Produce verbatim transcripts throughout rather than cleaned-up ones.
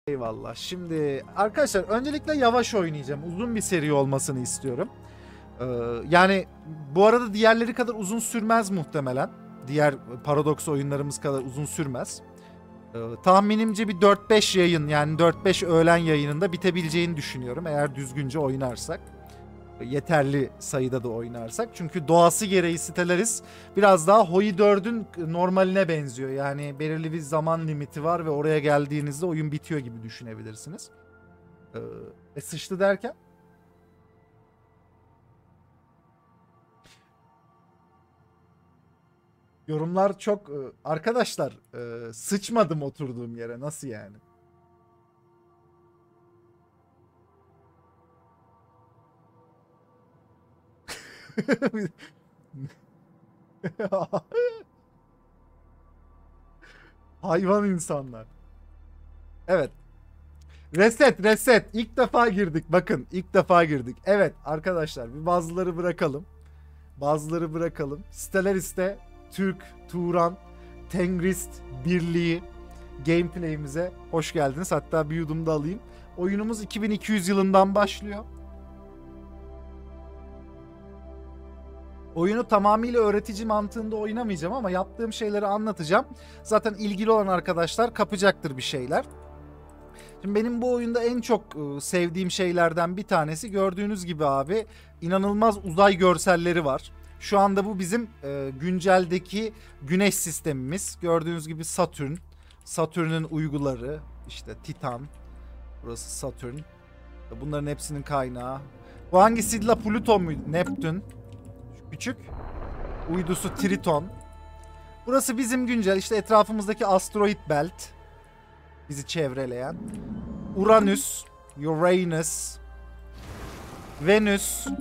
Eyvallah. Şimdi arkadaşlar öncelikle yavaş oynayacağım. Uzun bir seri olmasını istiyorum. Ee, yani bu arada diğerleri kadar uzun sürmez muhtemelen. Diğer Paradox oyunlarımız kadar uzun sürmez. Ee, tahminimce bir dört beş yayın, yani dört beş öğlen yayınında bitebileceğini düşünüyorum. Eğer düzgünce oynarsak. Yeterli sayıda da oynarsak. Çünkü doğası gereği Stellaris biraz daha Hoi dördün normaline benziyor. Yani belirli bir zaman limiti var ve oraya geldiğinizde oyun bitiyor gibi düşünebilirsiniz. Ee, e sıçtı derken? Yorumlar çok... Arkadaşlar e, sıçmadım oturduğum yere. Nasıl yani? Hayvan insanlar. Evet. Reset reset. İlk defa girdik. Bakın ilk defa girdik. Evet arkadaşlar bir bazıları bırakalım. Bazıları bırakalım. Stellaris'te Türk, Turan, Tengrist Birliği gameplay'imize hoş geldiniz. Hatta bir yudum da alayım. Oyunumuz iki bin iki yüz yılından başlıyor. Oyunu tamamıyla öğretici mantığında oynamayacağım ama yaptığım şeyleri anlatacağım. Zaten ilgili olan arkadaşlar kapacaktır bir şeyler. Şimdi benim bu oyunda en çok sevdiğim şeylerden bir tanesi, gördüğünüz gibi abi, inanılmaz uzay görselleri var. Şu anda bu bizim e, günceldeki güneş sistemimiz. Gördüğünüz gibi Satürn, Satürn'ün uyguları, işte Titan, burası Satürn. Bunların hepsinin kaynağı. Bu hangisiydi la, Plüton muydu? Neptün. Küçük. Uydusu Triton. Burası bizim güncel, işte etrafımızdaki asteroid belt. Bizi çevreleyen. Uranüs, Uranus, Venüs,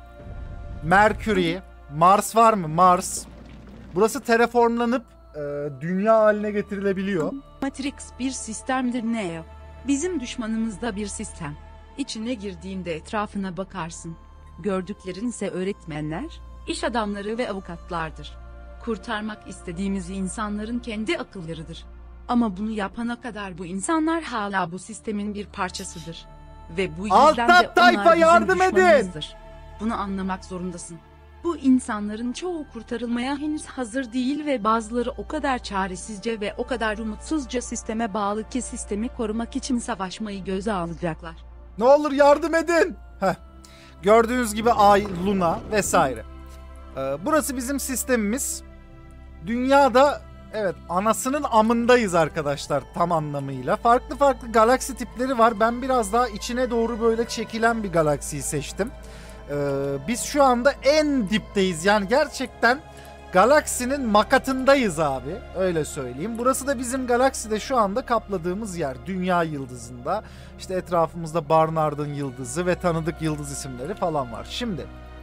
Merkür'ü, Mars var mı? Mars. Burası terraformlanıp e, dünya haline getirilebiliyor. Matrix bir sistemdir Neo. Bizim düşmanımız da bir sistem. İçine girdiğinde etrafına bakarsın. Gördüklerin ise öğretmenler, iş adamları ve avukatlardır. Kurtarmak istediğimiz insanların kendi akıllarıdır. Ama bunu yapana kadar bu insanlar hala bu sistemin bir parçasıdır. Ve bu yüzden Altta de tayfa onlar bizim yardım edin. düşmanımızdır. Bunu anlamak zorundasın. Bu insanların çoğu kurtarılmaya henüz hazır değil ve bazıları o kadar çaresizce ve o kadar umutsuzca sisteme bağlı ki sistemi korumak için savaşmayı göze alacaklar. Ne olur yardım edin. Heh. Gördüğünüz gibi Ay, Luna vesaire. Ee, burası bizim sistemimiz. Dünyada evet anasının amındayız arkadaşlar tam anlamıyla. Farklı farklı galaksi tipleri var. Ben biraz daha içine doğru böyle çekilen bir galaksiyi seçtim. Ee, biz şu anda en dipteyiz. Yani gerçekten galaksinin makatındayız abi. Öyle söyleyeyim. Burası da bizim galakside şu anda kapladığımız yer. Dünya yıldızında. İşte etrafımızda Barnard'ın yıldızı ve tanıdık yıldız isimleri falan var. Şimdi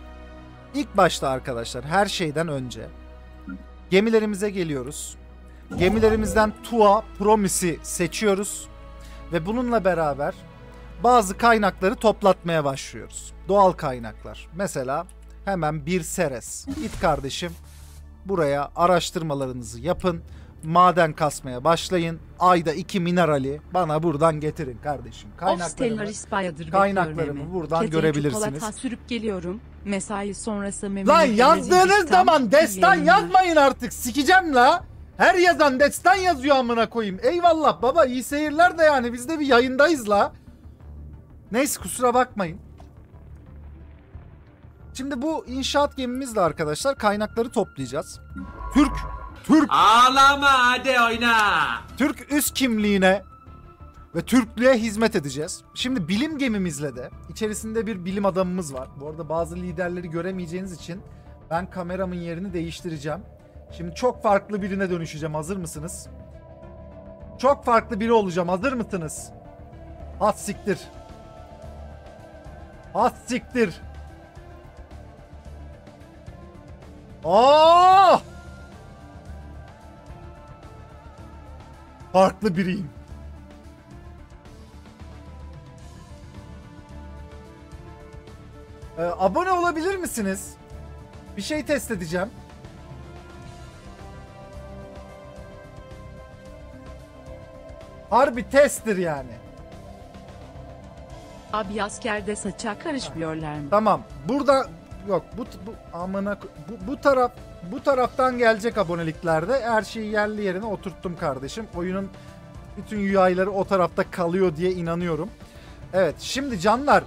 ilk başta arkadaşlar her şeyden önce gemilerimize geliyoruz. Gemilerimizden Tua Promis'i seçiyoruz. Ve bununla beraber bazı kaynakları toplatmaya başlıyoruz. Doğal kaynaklar. Mesela hemen bir Ceres. Git kardeşim buraya araştırmalarınızı yapın. Maden kasmaya başlayın. Ayda iki minerali bana buradan getirin kardeşim. Kaynaklarımı, kaynaklarımı buradan Ketin görebilirsiniz. Çikolata sürüp geliyorum. Mesai sonrası Lan yazdığınız zaman destan yazmayın artık. Sikeceğim la. Her yazan destan yazıyor amına koyayım. Eyvallah baba, iyi seyirler de yani biz de bir yayındayız la. Neyse kusura bakmayın. Şimdi bu inşaat gemimizle arkadaşlar kaynakları toplayacağız. Türk, Türk. Ağlama hadi oyna. Türk üst kimliğine ve Türklüğe hizmet edeceğiz. Şimdi bilim gemimizle de içerisinde bir bilim adamımız var. Bu arada bazı liderleri göremeyeceğiniz için ben kameramın yerini değiştireceğim. Şimdi çok farklı birine dönüşeceğim. Hazır mısınız? Çok farklı biri olacağım. Hazır mısınız? Has siktir. Has siktir. Aa! Farklı biriyim. Ee, abone olabilir misiniz? Bir şey test edeceğim. Harbi testtir yani. Abi askerde saça karışmıyorlar mı? Tamam. Burada yok bu bu amına bu, bu taraf bu taraftan gelecek aboneliklerde. Her şeyi yerli yerine oturttum kardeşim. Oyunun bütün U I'ları o tarafta kalıyor diye inanıyorum. Evet, şimdi canlar,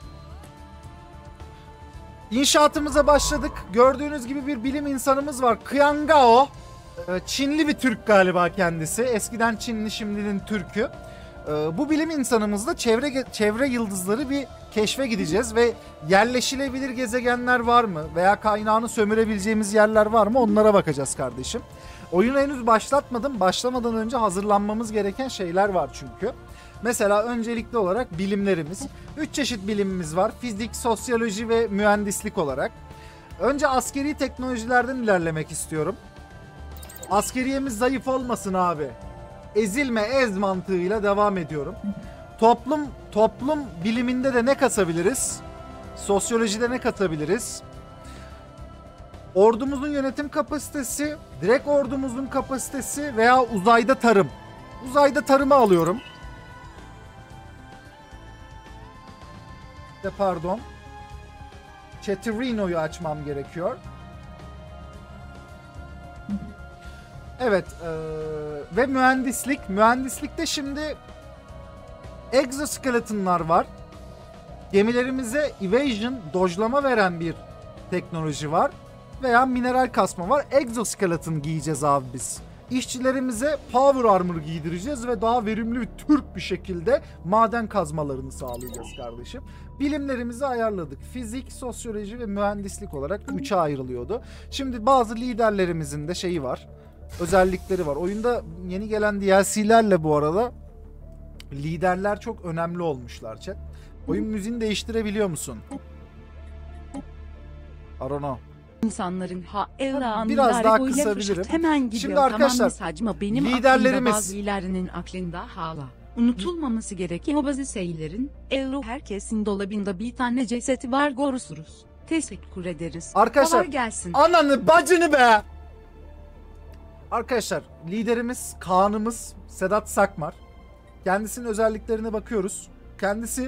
İnşaatımıza başladık. Gördüğünüz gibi bir bilim insanımız var. Kyangao. Çinli bir Türk galiba kendisi. Eskiden Çinli, şimdinin Türk'ü. Bu bilim insanımızla çevre çevre yıldızları bir keşfe gideceğiz ve yerleşilebilir gezegenler var mı veya kaynağını sömürebileceğimiz yerler var mı, onlara bakacağız kardeşim. Oyunu henüz başlatmadım. Başlamadan önce hazırlanmamız gereken şeyler var çünkü. Mesela öncelikli olarak bilimlerimiz. Üç çeşit bilimimiz var. Fizik, sosyoloji ve mühendislik olarak. Önce askeri teknolojilerden ilerlemek istiyorum. Askeriyemiz zayıf olmasın abi. Ezilme, ez mantığıyla devam ediyorum. Toplum toplum biliminde de ne katabiliriz? Sosyolojide ne katabiliriz? Ordumuzun yönetim kapasitesi, direkt ordumuzun kapasitesi veya uzayda tarım. Uzayda tarımı alıyorum. De pardon. Chatterino'yu açmam gerekiyor. Evet. Ee, ve mühendislik. Mühendislikte şimdi exoskeletonlar var. Gemilerimize evasion, dojlama veren bir teknoloji var. Veya mineral kasma var. Exoskeleton giyeceğiz abi biz. İşçilerimize power armor giydireceğiz ve daha verimli bir Türk bir şekilde maden kazmalarını sağlayacağız kardeşim. Bilimlerimizi ayarladık. Fizik, sosyoloji ve mühendislik olarak üçe ayrılıyordu. Şimdi bazı liderlerimizin de şeyi var. Özellikleri var. Oyunda yeni gelen D L C'lerle bu arada liderler çok önemli olmuşlar chat. Oyun müziğini değiştirebiliyor musun? I don't know. İnsanların ha Ela biraz daha kısabilirim. Hemen gidiyor. Şimdi arkadaşlar, tamam, benim liderlerimiz, bazılarının aklında hala unutulmaması gereken bazı şeylerin Elo herkesin dolabında bir tane cesedi var, görüşürüz. Teşekkür ederiz. Arkadaşlar, kolay gelsin. Ananı bacını be. Arkadaşlar, liderimiz, Kaan'ımız Sedat Sakmar. Kendisinin özelliklerine bakıyoruz. Kendisi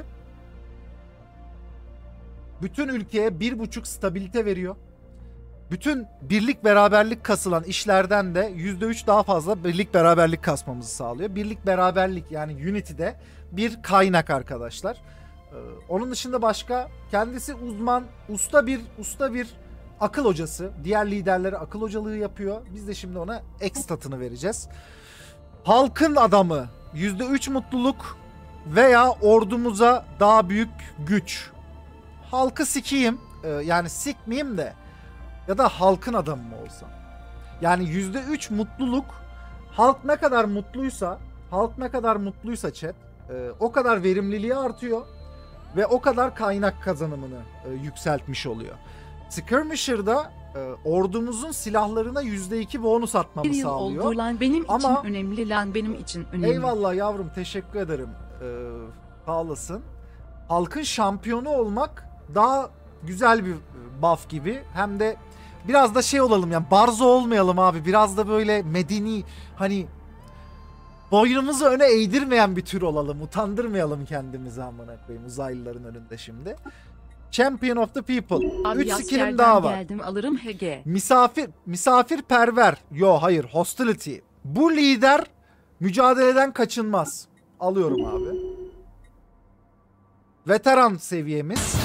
bütün ülkeye bir buçuk stabilite veriyor. Bütün birlik beraberlik kasılan işlerden de yüzde üç daha fazla birlik beraberlik kasmamızı sağlıyor. Birlik beraberlik yani Unity'de bir kaynak arkadaşlar. Ee, onun dışında başka, kendisi uzman, usta bir usta bir akıl hocası. Diğer liderlere akıl hocalığı yapıyor. Biz de şimdi ona X statını vereceğiz. Halkın adamı, yüzde üç mutluluk veya ordumuza daha büyük güç. Halkı sikeyim, ee, yani sikmeyeyim de, ya da halkın adamı mı olsam? Yani yüzde üç mutluluk, halk ne kadar mutluysa, halk ne kadar mutluysa chat, e, o kadar verimliliği artıyor ve o kadar kaynak kazanımını e, yükseltmiş oluyor. Skirmisher'da e, ordumuzun silahlarına yüzde iki bonus atmamı Bir yıl sağlıyor. oldu lan, benim Ama, için önemli lan, benim için önemli. Eyvallah yavrum, teşekkür ederim. Ee, sağ olasın. Halkın şampiyonu olmak daha güzel bir buff gibi. Hem de biraz da şey olalım yani, barzo olmayalım abi. Biraz da böyle medeni, hani boynumuzu öne eğdirmeyen bir tür olalım. Utandırmayalım kendimizi amına koyayım uzaylıların önünde şimdi. Champion of the People. üç skillim daha var. Geldim, alırım H G. Misafir, misafirperver. Yo hayır, hostility. Bu lider mücadeleden kaçınmaz. Alıyorum abi. Veteran seviyemiz.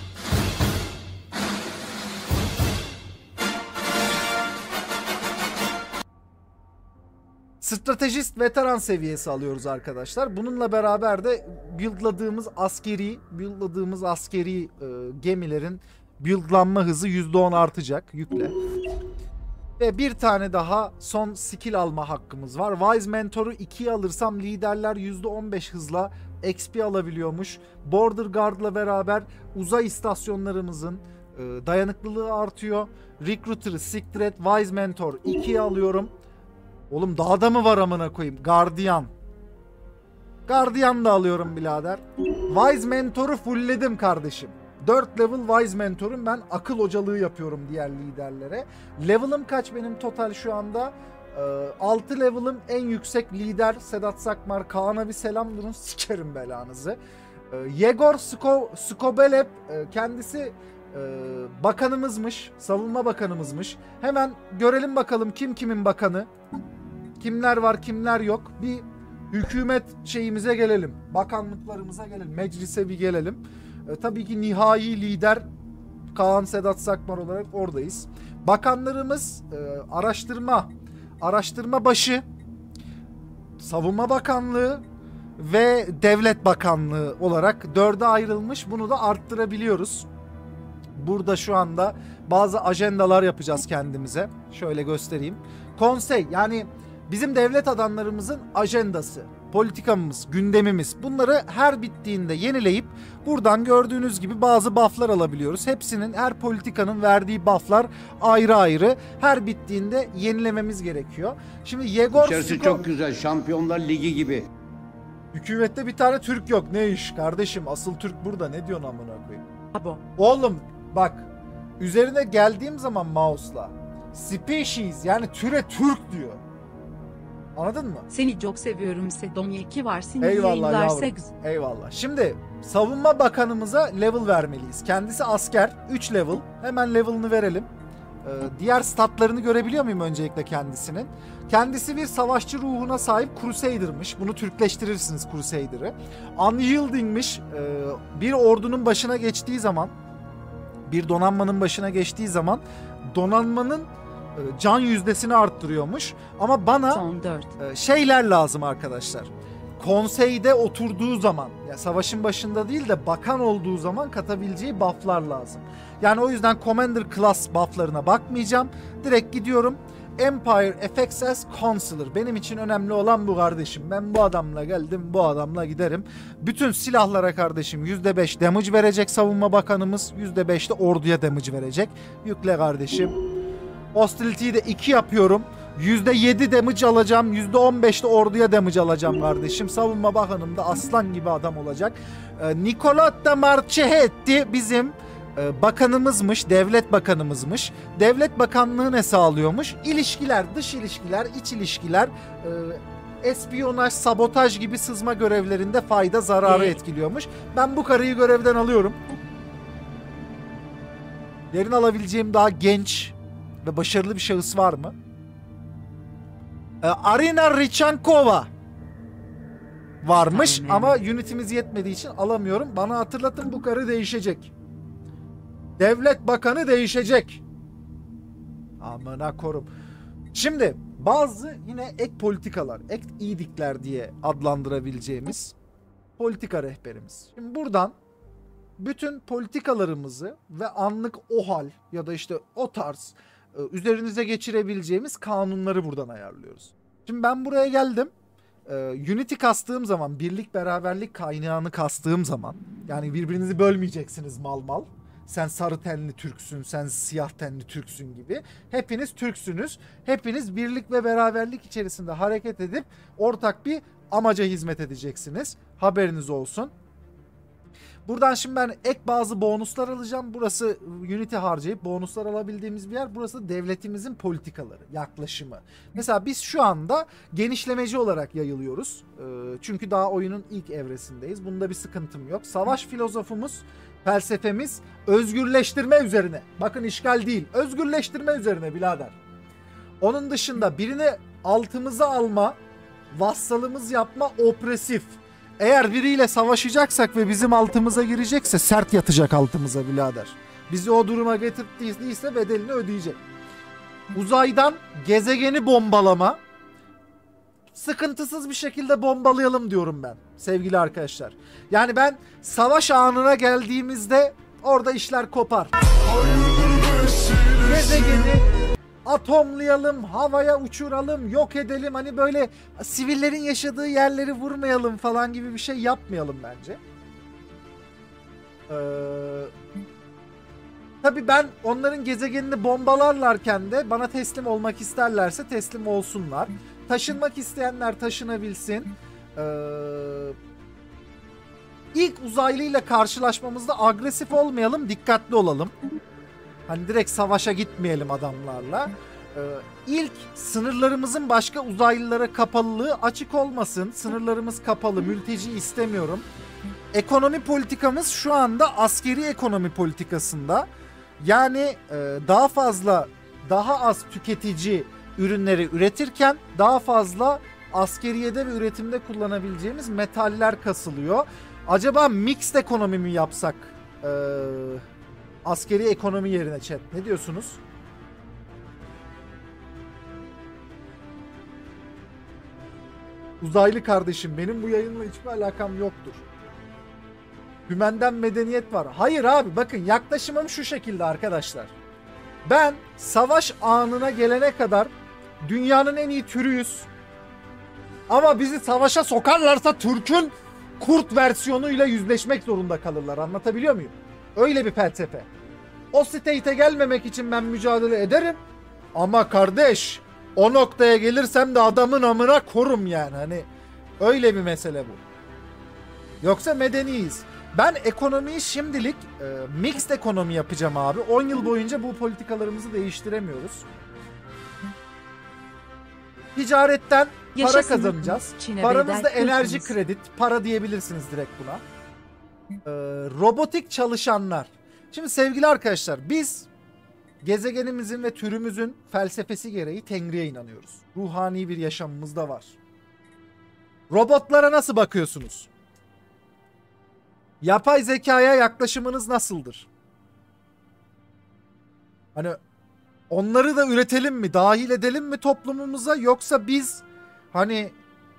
Stratejist veteran seviyesi alıyoruz arkadaşlar. Bununla beraber de buildladığımız askeri, buildladığımız askeri e, gemilerin buildlanma hızı yüzde on artacak. Yükle. Ve bir tane daha son skill alma hakkımız var. Wise Mentor'u ikiye alırsam liderler yüzde on beş hızla X P alabiliyormuş. Border Guard'la beraber uzay istasyonlarımızın e, dayanıklılığı artıyor. Recruiter'ı siktir et. Wise Mentor ikiye alıyorum. Oğlum dağda mı var amına koyayım? Guardian. Guardian da alıyorum birader. Wise Mentor'u fullledim kardeşim. dört level Wise Mentor'um, ben akıl hocalığı yapıyorum diğer liderlere. Level'ım kaç benim total şu anda? Ee, altı level'ım, en yüksek lider Sedat Sakmar. Kaan'a bir selam durun, sikerim belanızı. E, Yegor Sko Skobelev e, kendisi e, bakanımızmış, savunma bakanımızmış. Hemen görelim bakalım kim kimin bakanı. Kimler var, kimler yok. Bir hükümet şeyimize gelelim. Bakanlıklarımıza gelelim. Meclise bir gelelim. E, tabii ki nihai lider Kaan Sedat Sakmar olarak oradayız. Bakanlarımız e, araştırma, araştırma başı, Savunma Bakanlığı ve Devlet Bakanlığı olarak dörde ayrılmış. Bunu da arttırabiliyoruz. Burada şu anda bazı ajendalar yapacağız kendimize. Şöyle göstereyim. Konsey, yani bizim devlet adamlarımızın ajandası, politikamız, gündemimiz, bunları her bittiğinde yenileyip buradan gördüğünüz gibi bazı bufflar alabiliyoruz. Hepsinin, her politikanın verdiği bufflar ayrı ayrı. Her bittiğinde yenilememiz gerekiyor. Şimdi Yegor İçerisi Sko- çok güzel. Şampiyonlar Ligi gibi. Hükümette bir tane Türk yok. Ne iş kardeşim? Asıl Türk burada. Ne diyorsun amına koyayım? Abo. Oğlum bak, üzerine geldiğim zaman mouse'la species, yani türe Türk diyor. Anladın mı? Seni çok seviyorum Sedonya iki varsın. Eyvallah yayınlar yavrum. seks. Eyvallah. Şimdi savunma bakanımıza level vermeliyiz. Kendisi asker. üç level. Hemen level'ını verelim. Ee, diğer statlarını görebiliyor muyum öncelikle kendisinin? Kendisi bir savaşçı ruhuna sahip Crusader'mış. Bunu Türkleştirirsiniz Crusader'ı. Unyielding'miş. Ee, bir ordunun başına geçtiği zaman, bir donanmanın başına geçtiği zaman donanmanın e, can yüzdesini arttırıyormuş. Ama bana Son dört. e, şeyler lazım arkadaşlar. Konseyde oturduğu zaman, ya savaşın başında değil de bakan olduğu zaman katabileceği bufflar lazım. Yani o yüzden Commander Class bufflarına bakmayacağım. Direkt gidiyorum. Empire F X S Counselor. Benim için önemli olan bu kardeşim. Ben bu adamla geldim, bu adamla giderim. Bütün silahlara kardeşim yüzde beş damage verecek savunma bakanımız. yüzde beş de orduya damage verecek. Yükle kardeşim. Hostility'yi de iki yapıyorum. yüzde yedi damage alacağım. yüzde on beş de orduya damage alacağım kardeşim. Savunma bakanım da aslan gibi adam olacak. Ee, Nicolotta Marchetti bizim e, bakanımızmış. Devlet bakanımızmış. Devlet bakanlığı ne sağlıyormuş? İlişkiler, dış ilişkiler, iç ilişkiler, e, espiyonaj, sabotaj gibi sızma görevlerinde fayda zararı Ee? etkiliyormuş. Ben bu karıyı görevden alıyorum. Yerin alabileceğim daha genç ve başarılı bir şahıs var mı? Ee, Arina Richankova varmış Tamam, ama unitimiz yetmediği için alamıyorum. Bana hatırlatın, bu karı değişecek. Devlet bakanı değişecek. Amına korum. Şimdi bazı yine ek politikalar, ek idikler diye adlandırabileceğimiz politika rehberimiz. Şimdi buradan bütün politikalarımızı ve anlık o hal ya da işte o tarz e, üzerinize geçirebileceğimiz kanunları buradan ayarlıyoruz. Şimdi ben buraya geldim. E, Unity kastığım zaman, birlik beraberlik kaynağını kastığım zaman, yani birbirinizi bölmeyeceksiniz mal mal. Sen sarı tenli Türksün, sen siyah tenli Türksün gibi. Hepiniz Türksünüz. Hepiniz birlik ve beraberlik içerisinde hareket edip ortak bir amaca hizmet edeceksiniz. Haberiniz olsun. Buradan şimdi ben ek bazı bonuslar alacağım. Burası Unity harcayıp bonuslar alabildiğimiz bir yer. Burası devletimizin politikaları, yaklaşımı. Mesela biz şu anda genişlemeci olarak yayılıyoruz. Ee, çünkü daha oyunun ilk evresindeyiz. Bunda bir sıkıntım yok. Savaş filozofumuz, felsefemiz özgürleştirme üzerine. Bakın, işgal değil, özgürleştirme üzerine birader. Onun dışında birini altımıza alma, vassalımız yapma, opresif. Eğer biriyle savaşacaksak ve bizim altımıza girecekse sert yatacak altımıza birader. Bizi o duruma getirdiyse bedelini ödeyecek. Uzaydan gezegeni bombalama. Sıkıntısız bir şekilde bombalayalım diyorum ben sevgili arkadaşlar. Yani ben savaş anına geldiğimizde orada işler kopar. Gezegeni atomlayalım, havaya uçuralım, yok edelim. Hani böyle sivillerin yaşadığı yerleri vurmayalım falan gibi bir şey yapmayalım bence. Ee, tabii ben onların gezegenini bombalarlarken de bana teslim olmak isterlerse teslim olsunlar. Taşınmak isteyenler taşınabilsin. Ee, ilk uzaylıyla karşılaşmamızda agresif olmayalım, dikkatli olalım. Hani direkt savaşa gitmeyelim adamlarla. Ee, ilk sınırlarımızın başka uzaylılara kapalılığı açık olmasın. Sınırlarımız kapalı, mülteci istemiyorum. Ekonomi politikamız şu anda askeri ekonomi politikasında. Yani e, daha fazla, daha az tüketici ürünleri üretirken daha fazla askeriyede ve üretimde kullanabileceğimiz metaller kasılıyor. Acaba mixed ekonomi mi yapsak e, askeri ekonomi yerine chat? Ne diyorsunuz? Uzaylı kardeşim, benim bu yayınla hiçbir alakam yoktur. Hümenden medeniyet var. Hayır abi, bakın yaklaşımım şu şekilde arkadaşlar. Ben savaş anına gelene kadar dünyanın en iyi türüyüz. Ama bizi savaşa sokarlarsa Türk'ün kurt versiyonuyla yüzleşmek zorunda kalırlar. Anlatabiliyor muyum? Öyle bir felsefe. O state'e gelmemek için ben mücadele ederim. Ama kardeş, o noktaya gelirsem de adamın amına korum yani. Hani öyle bir mesele bu. Yoksa medeniyiz. Ben ekonomiyi şimdilik e, mixed ekonomi yapacağım abi. on yıl boyunca bu politikalarımızı değiştiremiyoruz. Ticaretten para Yaşasın kazanacağız. Çin'e Paramız da bedel enerji kırkınız. kredi. Para diyebilirsiniz direkt buna. Ee, robotik çalışanlar. Şimdi sevgili arkadaşlar, biz gezegenimizin ve türümüzün felsefesi gereği Tengri'ye inanıyoruz. Ruhani bir yaşamımız da var. Robotlara nasıl bakıyorsunuz? Yapay zekaya yaklaşımınız nasıldır? Hani onları da üretelim mi, dahil edelim mi toplumumuza, yoksa biz hani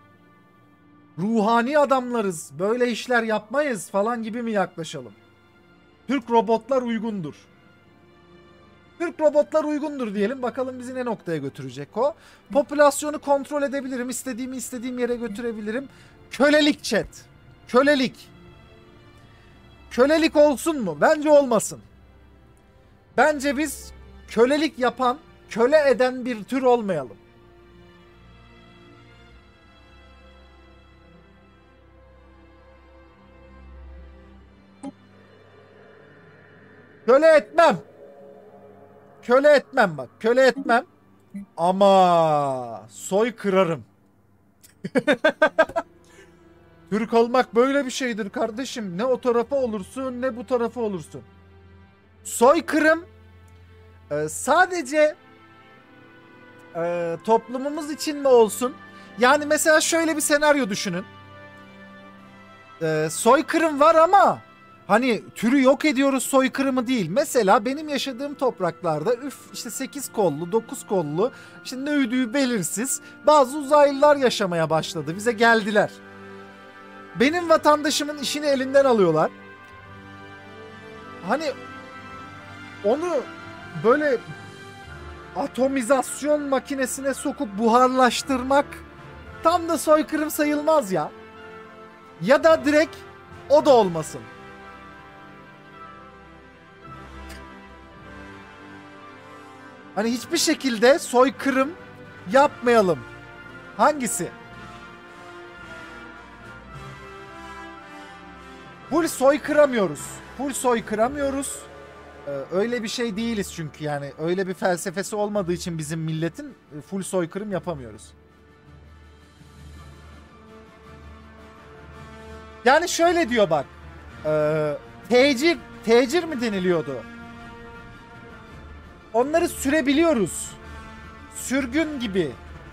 ruhani adamlarız, böyle işler yapmayız falan gibi mi yaklaşalım? Türk robotlar uygundur. Türk robotlar uygundur diyelim. Bakalım bizi ne noktaya götürecek o. Popülasyonu kontrol edebilirim. İstediğimi istediğim yere götürebilirim. Kölelik chat. Kölelik. Kölelik olsun mu? Bence olmasın. Bence biz kölelik yapan, köle eden bir tür olmayalım. Köle etmem. Köle etmem bak. Köle etmem. Ama soy kırarım. Türk olmak böyle bir şeydir kardeşim. Ne o tarafa olursun ne bu tarafa olursun. Soykırım e, sadece e, toplumumuz için mi olsun? Yani mesela şöyle bir senaryo düşünün. E, soykırım var ama hani türü yok ediyoruz soykırımı değil. Mesela benim yaşadığım topraklarda üf işte sekiz kollu, dokuz kollu, işte ne ödüğü belirsiz bazı uzaylılar yaşamaya başladı. Bize geldiler. Benim vatandaşımın işini elinden alıyorlar. Hani onu böyle atomizasyon makinesine sokup buharlaştırmak tam da soykırım sayılmaz ya. Ya da direkt o da olmasın. Hani hiçbir şekilde soykırım yapmayalım. Hangisi? Full soykıramıyoruz. Full soykıramıyoruz. Ee, öyle bir şey değiliz çünkü yani. Öyle bir felsefesi olmadığı için bizim milletin full soykırım yapamıyoruz. Yani şöyle diyor bak. E, tecir, tecir mi deniliyordu? Onları sürebiliyoruz. Sürgün gibi.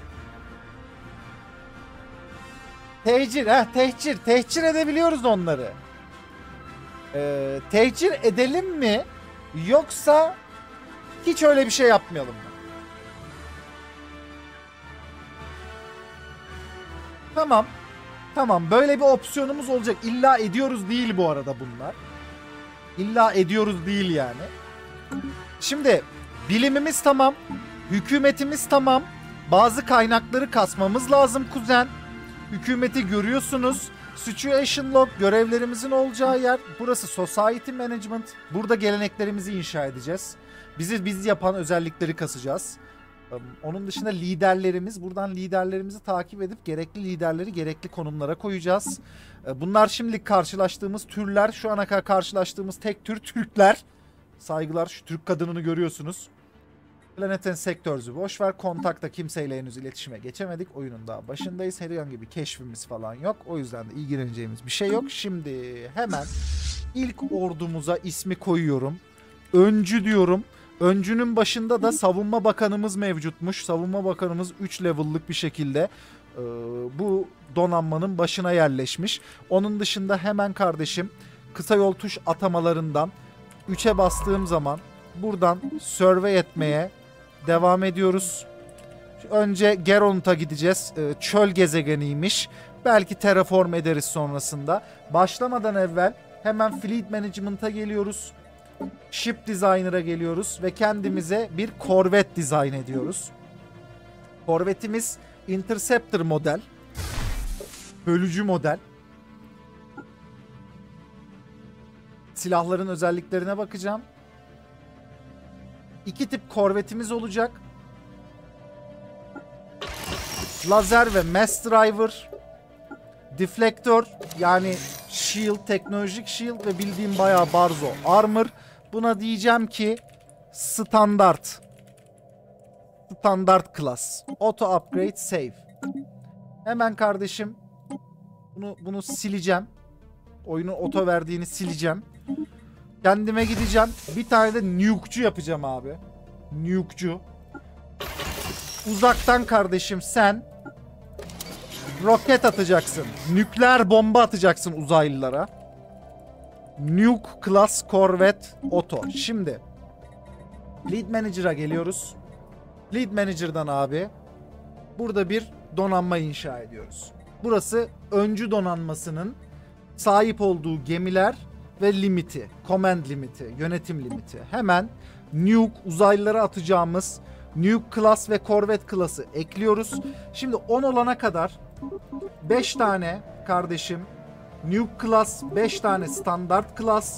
Tecir, heh, tehcir. Tehcir edebiliyoruz onları. Ee, tehcir edelim mi? Yoksa hiç öyle bir şey yapmayalım mı? Tamam. Tamam, böyle bir opsiyonumuz olacak. İlla ediyoruz değil bu arada bunlar. İlla ediyoruz değil yani. Şimdi bilimimiz tamam. Hükümetimiz tamam. Bazı kaynakları kasmamız lazım kuzen. Hükümeti görüyorsunuz. Situation log görevlerimizin olacağı yer. Burası society management. Burada geleneklerimizi inşa edeceğiz. Bizi biz yapan özellikleri kasacağız. Onun dışında liderlerimiz. Buradan liderlerimizi takip edip gerekli liderleri gerekli konumlara koyacağız. Bunlar şimdilik karşılaştığımız türler. Şu ana kadar karşılaştığımız tek tür Türkler. Saygılar, şu Türk kadınını görüyorsunuz. Planet and Sectors'u boş ver. Kontakta kimseyle henüz iletişime geçemedik. Oyunun daha başındayız. Herhangi bir keşfimiz falan yok. O yüzden de ilgileneceğimiz bir şey yok. Şimdi hemen ilk ordumuza ismi koyuyorum. Öncü diyorum. Öncünün başında da savunma bakanımız mevcutmuş. Savunma bakanımız üç level'lık bir şekilde e, bu donanmanın başına yerleşmiş. Onun dışında hemen kardeşim kısa yol tuş atamalarından üçe bastığım zaman buradan survey etmeye devam ediyoruz. Önce Geronut'a gideceğiz. E, çöl gezegeniymiş. Belki terraform ederiz sonrasında. Başlamadan evvel hemen Fleet Management'a geliyoruz. Ship Designer'a geliyoruz ve kendimize bir korvet dizayn ediyoruz. Korvetimiz Interceptor model. Bölücü model. Silahların özelliklerine bakacağım. İki tip korvetimiz olacak. Lazer ve Mass Driver. Deflektör yani shield, teknolojik shield ve bildiğim bayağı barzo armor. Buna diyeceğim ki standart. Standart class. Auto upgrade save. Hemen kardeşim bunu bunu sileceğim. Oyunun oto verdiğini sileceğim. Kendime gideceğim. Bir tane de nuke'cu yapacağım abi. Nuke'cu. Uzaktan kardeşim sen roket atacaksın. Nükleer bomba atacaksın uzaylılara. Nuke Class Corvette Auto. Şimdi Fleet Manager'a geliyoruz. Fleet Manager'dan abi burada bir donanma inşa ediyoruz. Burası öncü donanmasının sahip olduğu gemiler ve limiti. Command limiti, yönetim limiti. Hemen Nuke uzaylılara atacağımız Nuke Class ve Corvette Class'ı ekliyoruz. Şimdi on olana kadar beş tane kardeşim Nuke Class, beş tane Standart Class.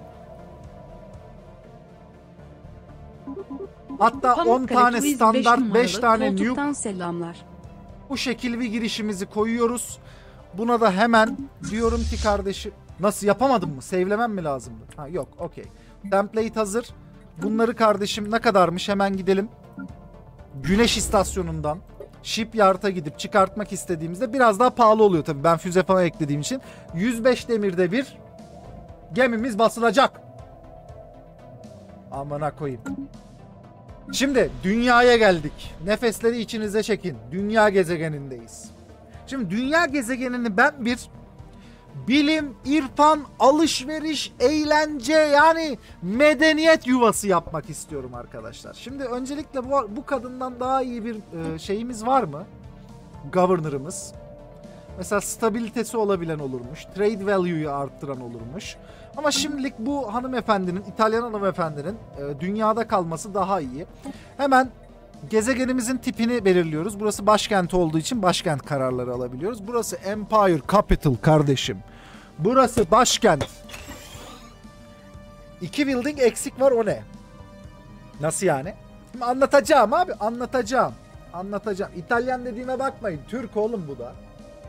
Hatta on tane Standart, beş tane Nuke. Selamlar. Bu şekil bir girişimizi koyuyoruz. Buna da hemen diyorum ki kardeşim nasıl yapamadım mı? Save'lemem mi lazımdı? Ha yok, okey. Template hazır. Bunları kardeşim ne kadarmış? Hemen gidelim. Güneş istasyonundan Shipyard'a gidip çıkartmak istediğimizde biraz daha pahalı oluyor tabii. Ben füze falan eklediğim için. yüz beş demirde bir gemimiz basılacak. Amına koyayım. Şimdi dünyaya geldik. Nefesleri içinize çekin. Dünya gezegenindeyiz. Şimdi dünya gezegenini ben bir bilim, irfan, alışveriş, eğlence yani medeniyet yuvası yapmak istiyorum arkadaşlar. Şimdi öncelikle bu, bu kadından daha iyi bir e, şeyimiz var mı? Governor'ımız. Mesela stabilitesi olabilen olurmuş. Trade value'yu arttıran olurmuş. Ama şimdilik bu hanımefendinin, İtalyan hanımefendinin e, dünyada kalması daha iyi. Hemen gezegenimizin tipini belirliyoruz. Burası başkent olduğu için başkent kararları alabiliyoruz. Burası Empire Capital kardeşim. Burası başkent. İki building eksik var, o ne? Nasıl yani? Şimdi anlatacağım abi, anlatacağım. Anlatacağım. İtalyan dediğime bakmayın. Türk oğlum bu da.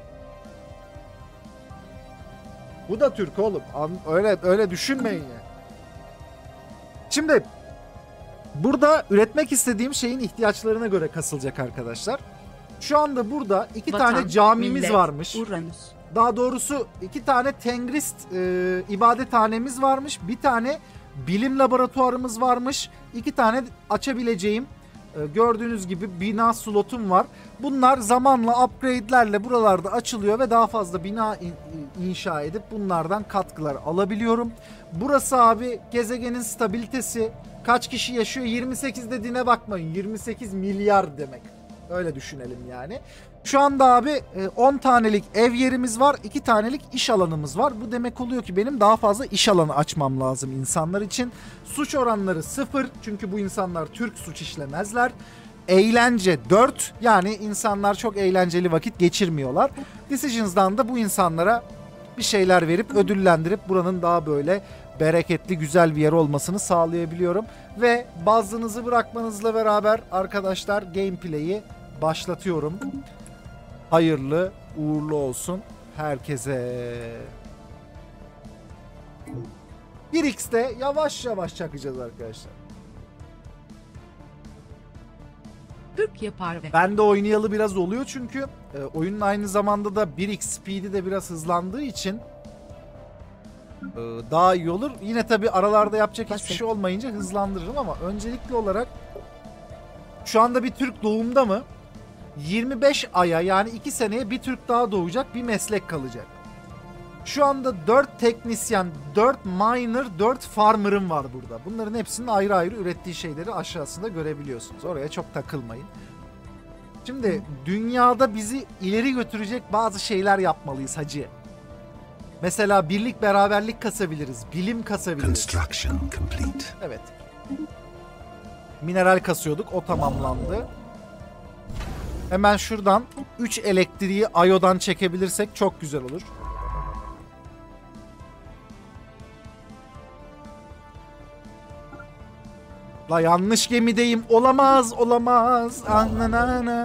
Bu da Türk oğlum. Öyle öyle düşünmeyin ya. Şimdi burada üretmek istediğim şeyin ihtiyaçlarına göre kasılacak arkadaşlar. Şu anda burada iki Vatan, tane camimiz millet, varmış. Uranüs. Daha doğrusu iki tane Tengrist e, ibadethanemiz varmış. Bir tane bilim laboratuvarımız varmış. İki tane açabileceğim e, gördüğünüz gibi bina slotum var. Bunlar zamanla upgrade'lerle buralarda açılıyor ve daha fazla bina in, inşa edip bunlardan katkılar alabiliyorum. Burası abi gezegenin stabilitesi. Kaç kişi yaşıyor? yirmi sekiz dediğine bakmayın. yirmi sekiz milyar demek. Öyle düşünelim yani. Şu anda abi on tanelik ev yerimiz var. iki tanelik iş alanımız var. Bu demek oluyor ki benim daha fazla iş alanı açmam lazım insanlar için. Suç oranları sıfır. Çünkü bu insanlar Türk suç işlemezler. Eğlence dört. Yani insanlar çok eğlenceli vakit geçirmiyorlar. Decisions'dan da bu insanlara bir şeyler verip ödüllendirip buranın daha böyle bereketli, güzel bir yer olmasını sağlayabiliyorum. Ve bazınızı bırakmanızla beraber arkadaşlar gameplay'i başlatıyorum. Hayırlı uğurlu olsun herkese. bir x'te yavaş yavaş çakacağız arkadaşlar. perk yapar ve Ben de oynayalı biraz oluyor çünkü e, oyunun aynı zamanda da bir x speed'i de biraz hızlandığı için e, daha iyi olur. Yine tabii aralarda yapacak hiçbir Basit. şey olmayınca hızlandırırım ama öncelikli olarak şu anda bir Türk doğumda mı? yirmi beş aya yani iki seneye bir Türk daha doğacak, bir meslek kalacak. Şu anda dört teknisyen, dört miner, dört farmer'ım var burada. Bunların hepsinin ayrı ayrı ürettiği şeyleri aşağısında görebiliyorsunuz. Oraya çok takılmayın. Şimdi dünyada bizi ileri götürecek bazı şeyler yapmalıyız hacı. Mesela birlik beraberlik kasabiliriz, bilim kasabiliriz. Construction complete. Evet. Mineral kasıyorduk, o tamamlandı. Hemen şuradan üç elektriği Ayo'dan çekebilirsek çok güzel olur. La yanlış gemideyim. Olamaz, olamaz. Ananana.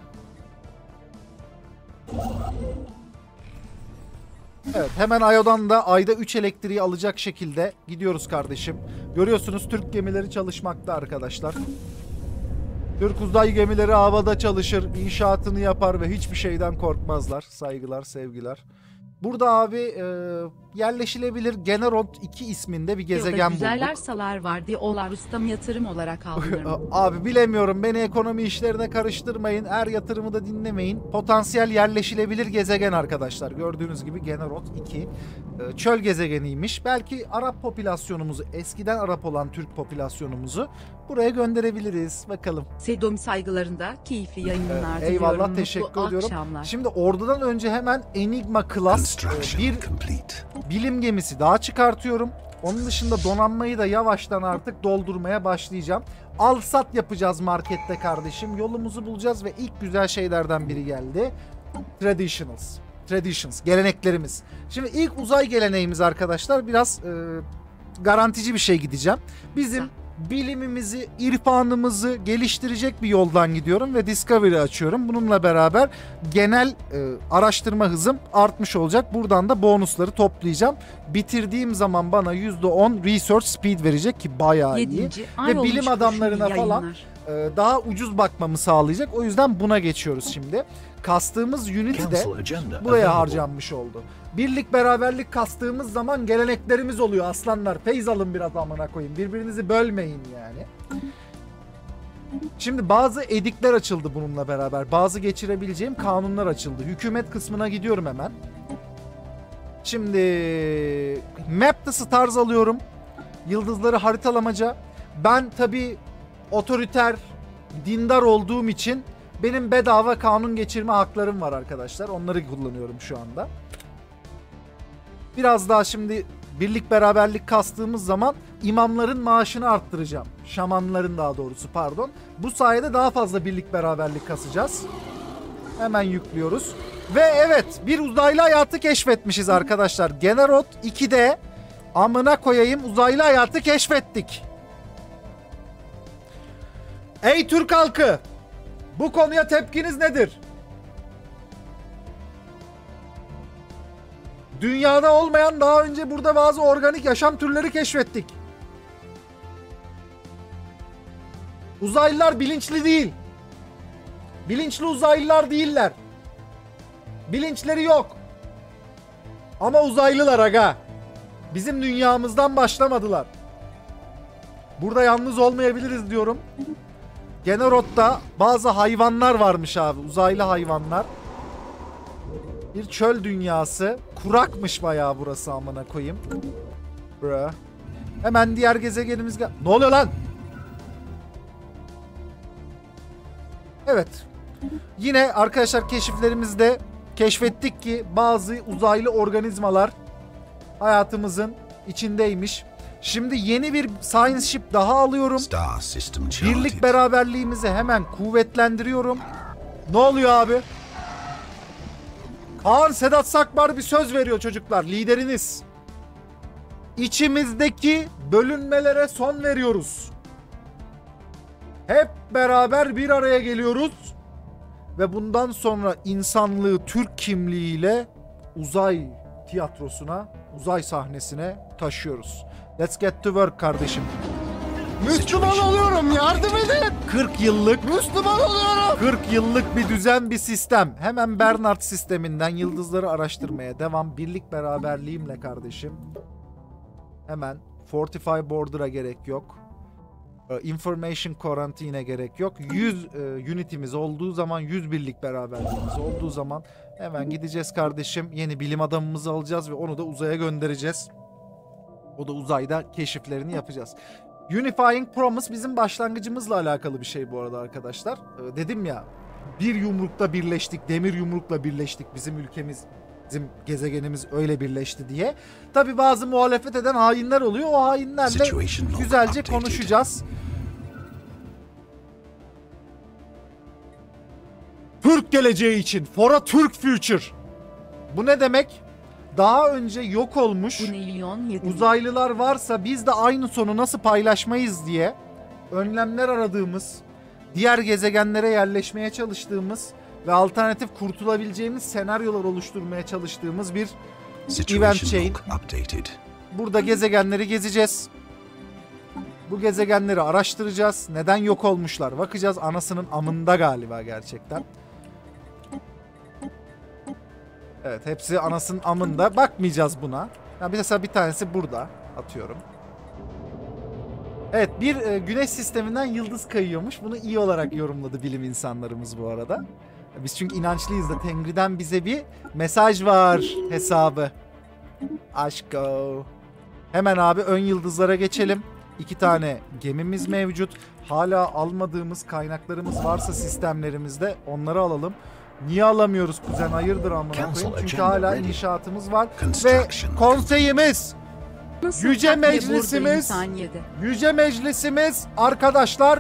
Evet, hemen Ayo'dan da ayda üç elektriği alacak şekilde gidiyoruz kardeşim. Görüyorsunuz Türk gemileri çalışmakta arkadaşlar. Türk uzay gemileri havada çalışır, inşaatını yapar ve hiçbir şeyden korkmazlar. Saygılar, sevgiler. Burada abi e, yerleşilebilir Generont iki isminde bir gezegen yılda bulduk. güzeller salar var diye olar ustam yatırım olarak alınır mı? Abi bilemiyorum, beni ekonomi işlerine karıştırmayın, her yatırımı da dinlemeyin. Potansiyel yerleşilebilir gezegen arkadaşlar. Gördüğünüz gibi Generont iki e, çöl gezegeniymiş. Belki Arap popülasyonumuzu, eskiden Arap olan Türk popülasyonumuzu buraya gönderebiliriz. Bakalım. Sedom saygılarında keyifli yayınlar Ee, diliyorum. eyvallah, Mutlu teşekkür ediyorum. akşamlar. Şimdi ordudan önce hemen Enigma Class e, Construction bir complete. bilim gemisi daha çıkartıyorum. Onun dışında donanmayı da yavaştan artık doldurmaya başlayacağım. Al sat yapacağız markette kardeşim. Yolumuzu bulacağız ve ilk güzel şeylerden biri geldi. Traditionals. Traditions. Geleneklerimiz. Şimdi ilk uzay geleneğimiz arkadaşlar biraz e, garantici bir şey gideceğim. Bizim bilimimizi, irfanımızı geliştirecek bir yoldan gidiyorum ve Discovery açıyorum. Bununla beraber genel e, araştırma hızım artmış olacak. Buradan da bonusları toplayacağım. Bitirdiğim zaman bana yüzde on Research Speed verecek ki bayağı iyi. Yedinci ay Ve bilim olmuş adamlarına kurşun falan yayınlar. e, daha ucuz bakmamı sağlayacak. O yüzden buna geçiyoruz şimdi. Kastığımız unit de Council agenda buraya available. harcanmış oldu. Birlik beraberlik kastığımız zaman geleneklerimiz oluyor aslanlar. Feyz alın biraz amına koyayım. Birbirinizi bölmeyin yani. Şimdi bazı edikler açıldı bununla beraber. Bazı geçirebileceğim kanunlar açıldı. Hükümet kısmına gidiyorum hemen. Şimdi Map the Stars alıyorum. Yıldızları haritalamaca. Ben tabii otoriter, dindar olduğum için benim bedava kanun geçirme haklarım var arkadaşlar. Onları kullanıyorum şu anda. Biraz daha şimdi birlik beraberlik kastığımız zaman imamların maaşını arttıracağım. Şamanların daha doğrusu pardon. Bu sayede daha fazla birlik beraberlik kasacağız. Hemen yüklüyoruz. Ve evet, bir uzaylı hayatı keşfetmişiz arkadaşlar. Generot ikide amına koyayım uzaylı hayatı keşfettik. Ey Türk halkı! Bu konuya tepkiniz nedir? Dünyada olmayan daha önce burada bazı organik yaşam türleri keşfettik. Uzaylılar bilinçli değil. Bilinçli uzaylılar değiller. Bilinçleri yok. Ama uzaylılar aga. Bizim dünyamızdan başlamadılar. Burada yalnız olmayabiliriz diyorum. Generot'ta bazı hayvanlar varmış abi. Uzaylı hayvanlar. Bir çöl dünyası. Kurakmış bayağı burası amına koyayım. Bra. Hemen diğer gezegenimiz gel. Ne oluyor lan? Evet. Yine arkadaşlar keşiflerimizde keşfettik ki bazı uzaylı organizmalar hayatımızın içindeymiş. Şimdi yeni bir science ship daha alıyorum. Star system charted. Birlik beraberliğimizi hemen kuvvetlendiriyorum. Ne oluyor abi? Kaan Sedat Sakbar bir söz veriyor çocuklar. Lideriniz. İçimizdeki bölünmelere son veriyoruz. Hep beraber bir araya geliyoruz. Ve bundan sonra insanlığı Türk kimliğiyle uzay tiyatrosuna, uzay sahnesine taşıyoruz. Let's get to work kardeşim. Müslüman oluyorum, yardım edin. kırk yıllık Müslüman oluyorum. kırk yıllık bir düzen, bir sistem. Hemen Bernard sisteminden yıldızları araştırmaya devam. Birlik beraberliğimle kardeşim. Hemen Fortify Border'a gerek yok. Information Quarantine'e gerek yok. yüz e, unitimiz olduğu zaman, yüz birlik beraberliğimiz olduğu zaman hemen gideceğiz kardeşim. Yeni bilim adamımızı alacağız ve onu da uzaya göndereceğiz. O da uzayda keşiflerini yapacağız. Unifying Promise bizim başlangıcımızla alakalı bir şey bu arada arkadaşlar. Ee, dedim ya, bir yumrukta birleştik, demir yumrukla birleştik. Bizim ülkemiz, bizim gezegenimiz öyle birleşti diye. Tabii bazı muhalefet eden hainler oluyor. O hainlerle güzelce konuşacağız. Türk geleceği için. For a Türk future. Bu ne demek? Daha önce yok olmuş uzaylılar varsa biz de aynı sonu nasıl paylaşmayız diye önlemler aradığımız, diğer gezegenlere yerleşmeye çalıştığımız ve alternatif kurtulabileceğimiz senaryolar oluşturmaya çalıştığımız bir event chain. Burada gezegenleri gezeceğiz. Bu gezegenleri araştıracağız. Neden yok olmuşlar? Bakacağız. Anasının amında galiba gerçekten. Evet, hepsi anasının amında. Bakmayacağız buna. Yani mesela bir tanesi burada. Atıyorum. Evet, bir e, güneş sisteminden yıldız kayıyormuş. Bunu iyi olarak yorumladı bilim insanlarımız bu arada. Biz çünkü inançlıyız da Tengri'den bize bir mesaj var hesabı. Aşko. Hemen abi ön yıldızlara geçelim. İki tane gemimiz mevcut. Hala almadığımız kaynaklarımız varsa sistemlerimizde onları alalım. Niye alamıyoruz kuzen? Hayırdır amına koyayım? Çünkü hala inşaatımız var. Ve konseyimiz, Nasıl yüce tatlı meclisimiz, burada insaniyede? yüce meclisimiz arkadaşlar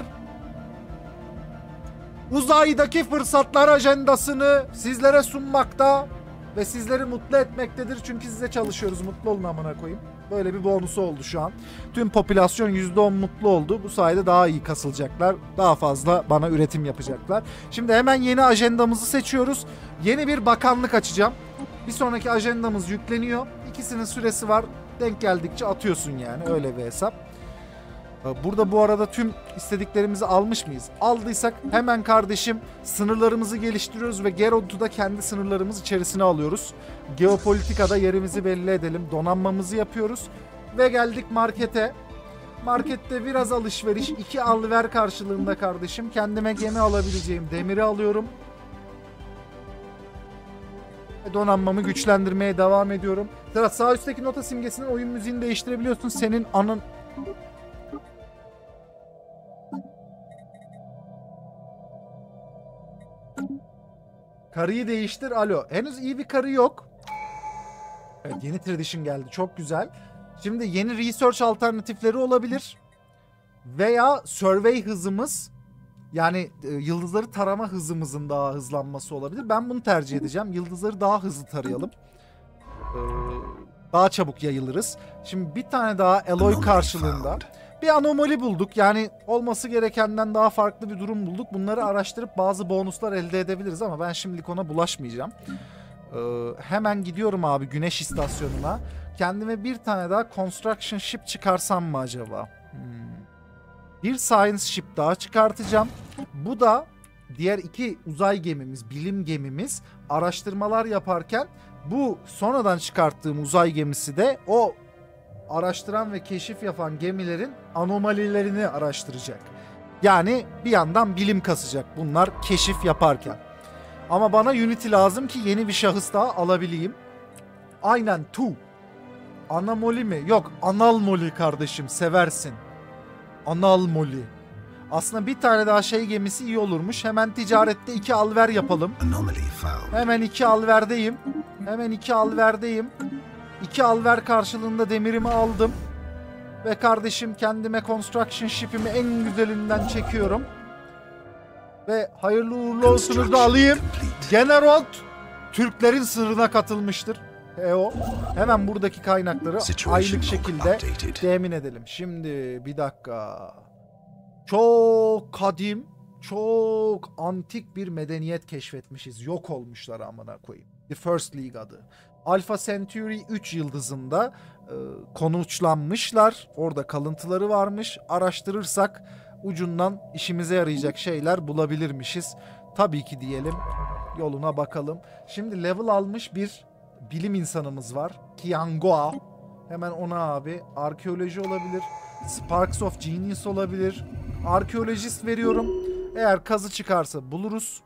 uzaydaki fırsatlar ajandasını sizlere sunmakta ve sizleri mutlu etmektedir. Çünkü size çalışıyoruz. Mutlu olun amına koyayım. Böyle bir bonusu oldu şu an. Tüm popülasyon yüzde on mutlu oldu. Bu sayede daha iyi kasılacaklar. Daha fazla bana üretim yapacaklar. Şimdi hemen yeni ajandamızı seçiyoruz. Yeni bir bakanlık açacağım. Bir sonraki ajandamız yükleniyor. İkisinin süresi var. Denk geldikçe atıyorsun yani. Öyle bir hesap. Burada bu arada tüm istediklerimizi almış mıyız? Aldıysak hemen kardeşim sınırlarımızı geliştiriyoruz ve Gerontu'da da kendi sınırlarımız içerisine alıyoruz. Geopolitikada yerimizi belli edelim. Donanmamızı yapıyoruz. Ve geldik markete. Markette biraz alışveriş. iki al ver karşılığında kardeşim. Kendime gemi alabileceğim demiri alıyorum. Ve donanmamı güçlendirmeye devam ediyorum. Serhat, sağ üstteki nota simgesinin oyun müziğini değiştirebiliyorsun. Senin anın... Karıyı değiştir. Alo. Henüz iyi bir karı yok. Evet, yeni tradition geldi. Çok güzel. Şimdi yeni research alternatifleri olabilir. Veya survey hızımız, yani e, yıldızları tarama hızımızın daha hızlanması olabilir. Ben bunu tercih edeceğim. Yıldızları daha hızlı tarayalım. Ee, daha çabuk yayılırız. Şimdi bir tane daha alloy karşılığında bir anomali bulduk. Yani olması gerekenden daha farklı bir durum bulduk. Bunları araştırıp bazı bonuslar elde edebiliriz ama ben şimdilik ona bulaşmayacağım. Ee, hemen gidiyorum abi güneş istasyonuna. Kendime bir tane daha construction ship çıkarsam mı acaba? Hmm. Bir science ship daha çıkartacağım. Bu da diğer iki uzay gemimiz, bilim gemimiz araştırmalar yaparken bu sonradan çıkarttığım uzay gemisi de o araştıran ve keşif yapan gemilerin anomalilerini araştıracak. Yani bir yandan bilim kasacak bunlar keşif yaparken. Ama bana Unity lazım ki yeni bir şahıs daha alabileyim. Aynen tu. Anomali mi? Yok, analmoli kardeşim, seversin. Analmoli. Aslında bir tane daha şey gemisi iyi olurmuş. Hemen ticarette iki alver yapalım. Hemen iki alverdeyim. Hemen iki alverdeyim. İki alver karşılığında demirimi aldım. Ve kardeşim kendime construction ship'imi en güzelinden çekiyorum. Ve hayırlı uğurlu olsunuz da alayım. Generalt Türklerin sınırına katılmıştır. E o. Hemen buradaki kaynakları aylık şekilde temin edelim. Şimdi bir dakika. Çok kadim, çok antik bir medeniyet keşfetmişiz. Yok olmuşlar amına koyayım. The First League adı. Alpha Centauri üç yıldızında e, konuşlanmışlar. Orada kalıntıları varmış. Araştırırsak ucundan işimize yarayacak şeyler bulabilirmişiz. Tabii ki diyelim. Yoluna bakalım. Şimdi level almış bir bilim insanımız var. Kiangoa. Hemen ona abi. Arkeoloji olabilir. Sparks of Genius olabilir. Arkeolojist veriyorum. Eğer kazı çıkarsa buluruz.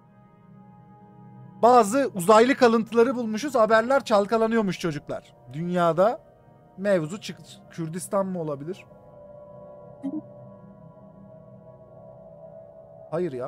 Bazı uzaylı kalıntıları bulmuşuz. Haberler çalkalanıyormuş çocuklar. Dünyada mevzu çıktı. Kürdistan mı olabilir? Hayır ya.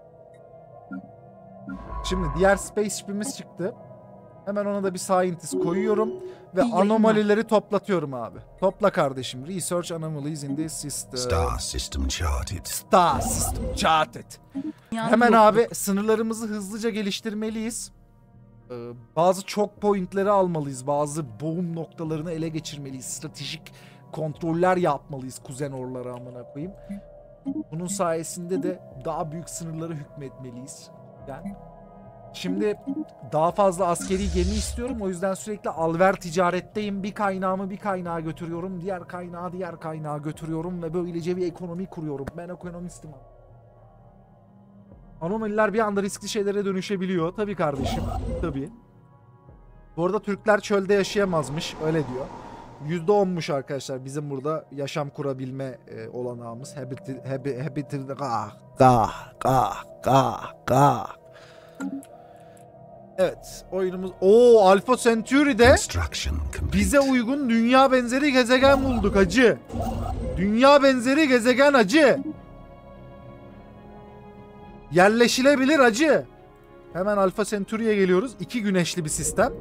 Şimdi diğer spaceship'imiz çıktı. Hemen ona da bir scientist koyuyorum. Ve İyi yayınlar. anomalileri toplatıyorum abi. Topla kardeşim. Research anomalies in this system. Star system charted. Star system charted. Yani Hemen yokluk. abi sınırlarımızı hızlıca geliştirmeliyiz. Ee, bazı çok pointleri almalıyız. Bazı boğum noktalarını ele geçirmeliyiz. Stratejik kontroller yapmalıyız kuzen orlara amına koyayım. Bunun sayesinde de daha büyük sınırlara hükmetmeliyiz. Yani şimdi daha fazla askeri gemi istiyorum. O yüzden sürekli alver ticaretteyim. Bir kaynağımı bir kaynağa götürüyorum. Diğer kaynağı diğer kaynağa götürüyorum. Ve böylece bir ekonomi kuruyorum. Ben ekonomistim. Anomaliler bir anda riskli şeylere dönüşebiliyor. Tabii kardeşim. Tabii. Bu arada Türkler çölde yaşayamazmış. Öyle diyor. yüzde onmuş arkadaşlar bizim burada yaşam kurabilme e, olanağımız. Habitat, habitat, habitat, gah, gah, gah, gah, gah. Evet, oyunumuz... Oo, Alpha Centauri'de Construction complete. bize uygun dünya benzeri gezegen bulduk hacı. Dünya benzeri gezegen hacı. Yerleşilebilir hacı. Hemen Alpha Centauri'ye geliyoruz. İki güneşli bir sistem.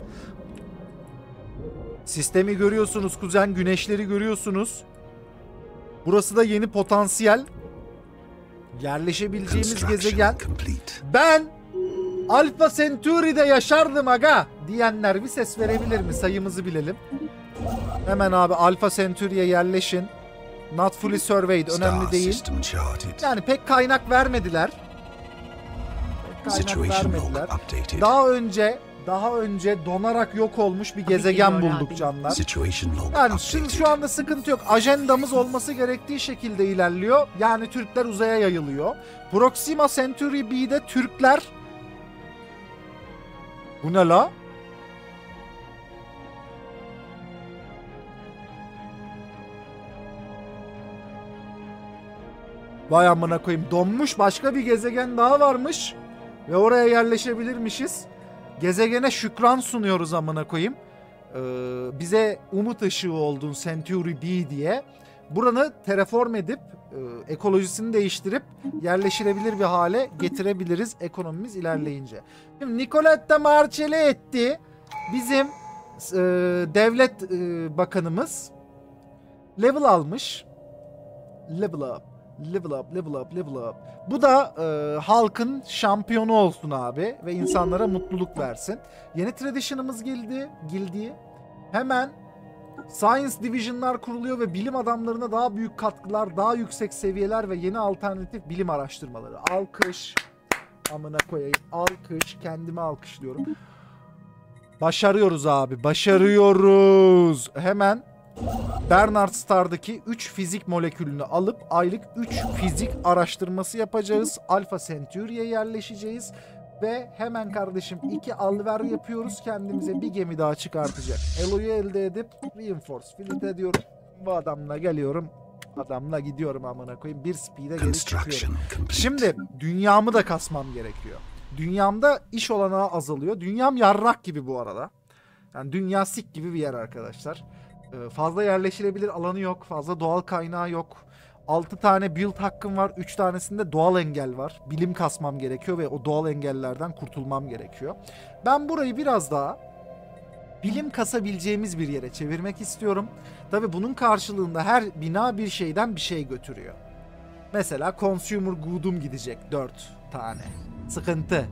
Sistemi görüyorsunuz kuzen, güneşleri görüyorsunuz. Burası da yeni potansiyel. Yerleşebileceğimiz Construction gezegen. complete. Ben Alpha Centauri'de yaşardım aga diyenler bir ses verebilir mi? Sayımızı bilelim. Hemen abi Alpha Centauri'ye yerleşin. Not fully surveyed. Önemli Star değil. system charted. Yani pek kaynak vermediler. Pek kaynak Situation log vermediler. updated. Daha önce daha önce donarak yok olmuş bir gezegen geliyor bulduk abi. canlar. Situation log Yani şimdi updated. şu anda sıkıntı yok. Ajandamız olması gerektiği şekilde ilerliyor. Yani Türkler uzaya yayılıyor. Proxima Centauri B'de Türkler... Bu ne la? Vay amına koyayım. Donmuş başka bir gezegen daha varmış. Ve oraya yerleşebilirmişiz. Gezegene şükran sunuyoruz amına koyayım. Ee, bize umut ışığı oldun Centauri B diye. Buranı terraform edip e, ekolojisini değiştirip yerleşilebilir bir hale getirebiliriz ekonomimiz ilerleyince. Şimdi Nicoletta Marcelletti bizim e, devlet e, bakanımız level almış. Level up. Level up, level up, level up. Bu da e, halkın şampiyonu olsun abi ve insanlara mutluluk versin. Yeni tradition'ımız geldi, gildi. Hemen Science Division'lar kuruluyor ve bilim adamlarına daha büyük katkılar, daha yüksek seviyeler ve yeni alternatif bilim araştırmaları. Alkış. Amına koyayım. Alkış. Kendimi alkışlıyorum. Başarıyoruz abi. Başarıyoruz. Hemen Bernard Star'daki üç fizik molekülünü alıp aylık üç fizik araştırması yapacağız. Alpha Centauri'ye yerleşeceğiz. Ve hemen kardeşim iki alver yapıyoruz. Kendimize bir gemi daha çıkartacak Elo'yu elde edip reinforce filit ediyorum. Bu adamla geliyorum. Adamla gidiyorum amına koyayım. Bir speed'e geri çıkıyorum. Construction complete. Şimdi dünyamı da kasmam gerekiyor. Dünyamda iş olanağı azalıyor. Dünyam yarrak gibi bu arada. Yani dünya sik gibi bir yer arkadaşlar. Ee, fazla yerleşilebilir alanı yok. Fazla doğal kaynağı yok. altı tane build hakkım var. üç tanesinde doğal engel var. Bilim kasmam gerekiyor ve o doğal engellerden kurtulmam gerekiyor. Ben burayı biraz daha bilim kasabileceğimiz bir yere çevirmek istiyorum. Tabii bunun karşılığında her bina bir şeyden bir şey götürüyor. Mesela consumer good'um gidecek dört tane. Sıkıntı.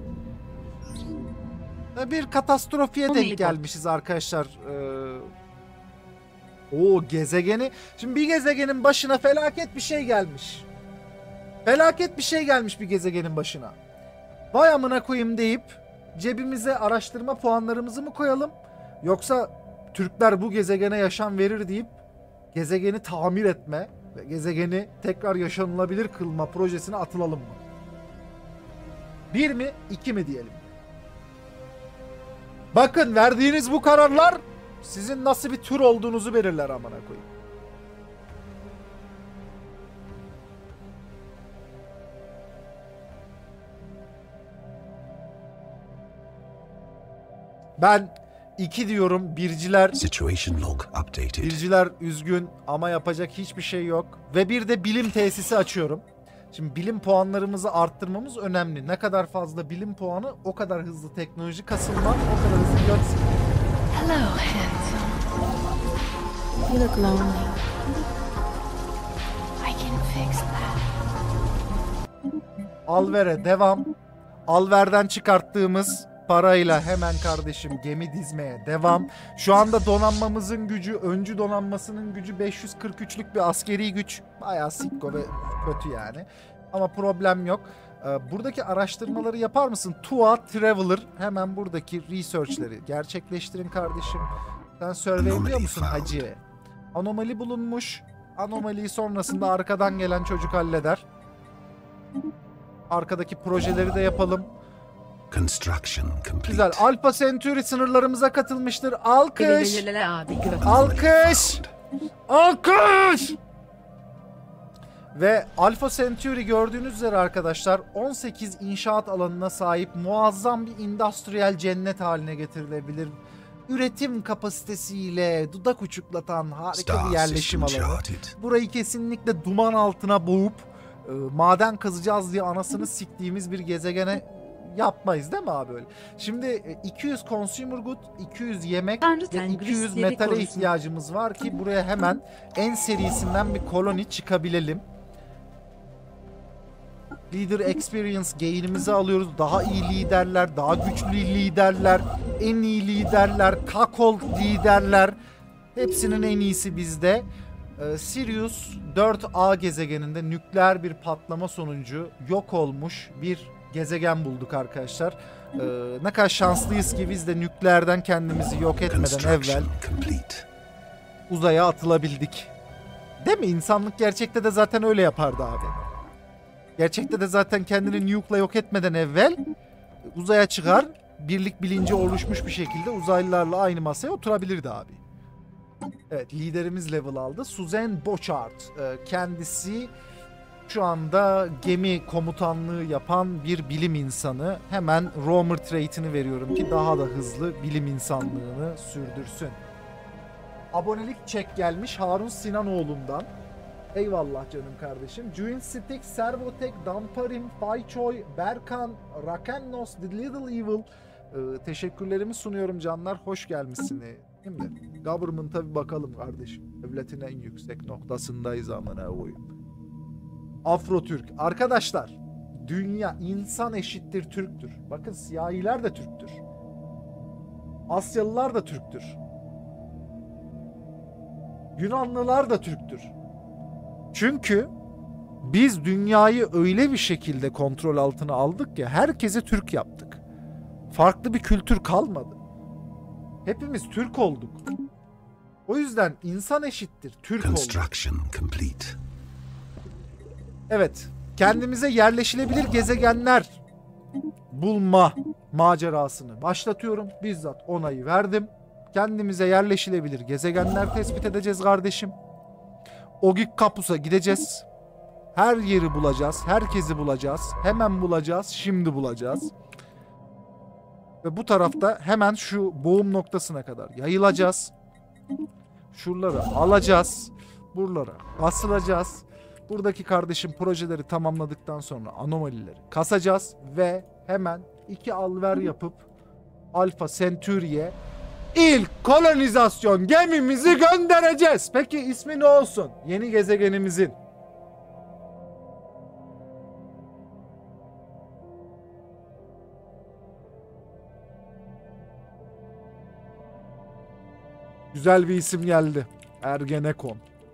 Bir katastrofiye O denk neydi? gelmişiz arkadaşlar. Ee, o gezegeni. Şimdi bir gezegenin başına felaket bir şey gelmiş. Felaket bir şey gelmiş bir gezegenin başına. Vay amına koyayım deyip cebimize araştırma puanlarımızı mı koyalım? Yoksa Türkler bu gezegene yaşam verir deyip gezegeni tamir etme ve gezegeni tekrar yaşanılabilir kılma projesine atılalım mı? Bir mi, iki mi diyelim? Bakın, verdiğiniz bu kararlar sizin nasıl bir tür olduğunuzu belirler amına koyayım. Ben iki diyorum. Birciler Situation log updated. Birciler üzgün ama yapacak hiçbir şey yok. Ve bir de bilim tesisi açıyorum. Şimdi bilim puanlarımızı arttırmamız önemli. Ne kadar fazla bilim puanı o kadar hızlı teknoloji kasılma, o kadar hızlı göt. Hello, handsome. You look lonely. I can fix that. Alver'e devam. Alver'den çıkarttığımız parayla hemen kardeşim gemi dizmeye devam. Şu anda donanmamızın gücü, öncü donanmasının gücü beş yüz kırk üçlük bir askeri güç. Bayağı sikko ve kötü yani. Ama problem yok. Ee, buradaki araştırmaları yapar mısın? Tua Traveler, hemen buradaki research'leri gerçekleştirin kardeşim. Sen survey ediyor musun hacı? Anomali bulunmuş. Anomaliyi sonrasında arkadan gelen çocuk halleder. Arkadaki projeleri de yapalım. Construction complete. Güzel. Alpha Centauri sınırlarımıza katılmıştır. Alkış. Lelelele abi gö- Alkış. Alkış. Ve Alpha Centauri gördüğünüz üzere arkadaşlar on sekiz inşaat alanına sahip muazzam bir endüstriyel cennet haline getirilebilir. Üretim kapasitesiyle dudak uçuklatan harika bir Star yerleşim system alanı. charted. Burayı kesinlikle duman altına boğup e, maden kazacağız diye anasını siktiğimiz bir gezegene yapmayız değil mi abi öyle? Şimdi e, iki yüz consumer good, iki yüz yemek Tanrı ve Tengri iki yüz sizleri metale korusun. ihtiyacımız var ki buraya hemen en serisinden bir koloni çıkabilelim. Leader Experience gain'imizi alıyoruz. Daha iyi liderler, daha güçlü liderler, en iyi liderler, kakol liderler. Hepsinin en iyisi bizde. Ee, Sirius dört A gezegeninde nükleer bir patlama sonucu yok olmuş bir gezegen bulduk arkadaşlar. Ee, ne kadar şanslıyız ki biz de nükleerden kendimizi yok etmeden evvel Construction complete. uzaya atılabildik. Değil mi? İnsanlık gerçekte de zaten öyle yapardı abi. Gerçekte de zaten kendini nuke'la yok etmeden evvel uzaya çıkar, birlik bilinci oluşmuş bir şekilde uzaylılarla aynı masaya oturabilirdi abi. Evet, liderimiz level aldı. Suzanne Bochart. Ee, kendisi şu anda gemi komutanlığı yapan bir bilim insanı. Hemen roamer trait'ini veriyorum ki daha da hızlı bilim insanlığını sürdürsün. Abonelik çek gelmiş Harun Sinanoğlu'ndan. Eyvallah canım kardeşim. Juin Stick, Servotek, Damparim, Faychoy, Berkan, Rakennos, The Little Evil. Ee, teşekkürlerimi sunuyorum canlar. Hoş gelmişsiniz. Değil mi? Government'a bir bakalım kardeşim. Devletin en yüksek noktasındayız amına koyayım. Afro-Türk. Arkadaşlar, dünya insan eşittir Türktür. Bakın siyahiler de Türktür. Asyalılar da Türktür. Yunanlılar da Türktür. Çünkü biz dünyayı öyle bir şekilde kontrol altına aldık ki herkesi Türk yaptık. Farklı bir kültür kalmadı. Hepimiz Türk olduk. O yüzden insan eşittir Türk olduk. Construction complete. Evet, kendimize yerleşilebilir gezegenler bulma macerasını başlatıyorum. Bizzat onayı verdim. Kendimize yerleşilebilir gezegenler tespit edeceğiz kardeşim. Ogik Kapus'a gideceğiz. Her yeri bulacağız. Herkesi bulacağız. Hemen bulacağız. Şimdi bulacağız. Ve bu tarafta hemen şu boğum noktasına kadar yayılacağız. Şuraları alacağız. Buralara basılacağız. Buradaki kardeşim projeleri tamamladıktan sonra anomalileri kasacağız. Ve hemen iki alver yapıp Alpha Centauri'ye İlk kolonizasyon gemimizi göndereceğiz. Peki ismi ne olsun? Yeni gezegenimizin. Güzel bir isim geldi. Ergenekon.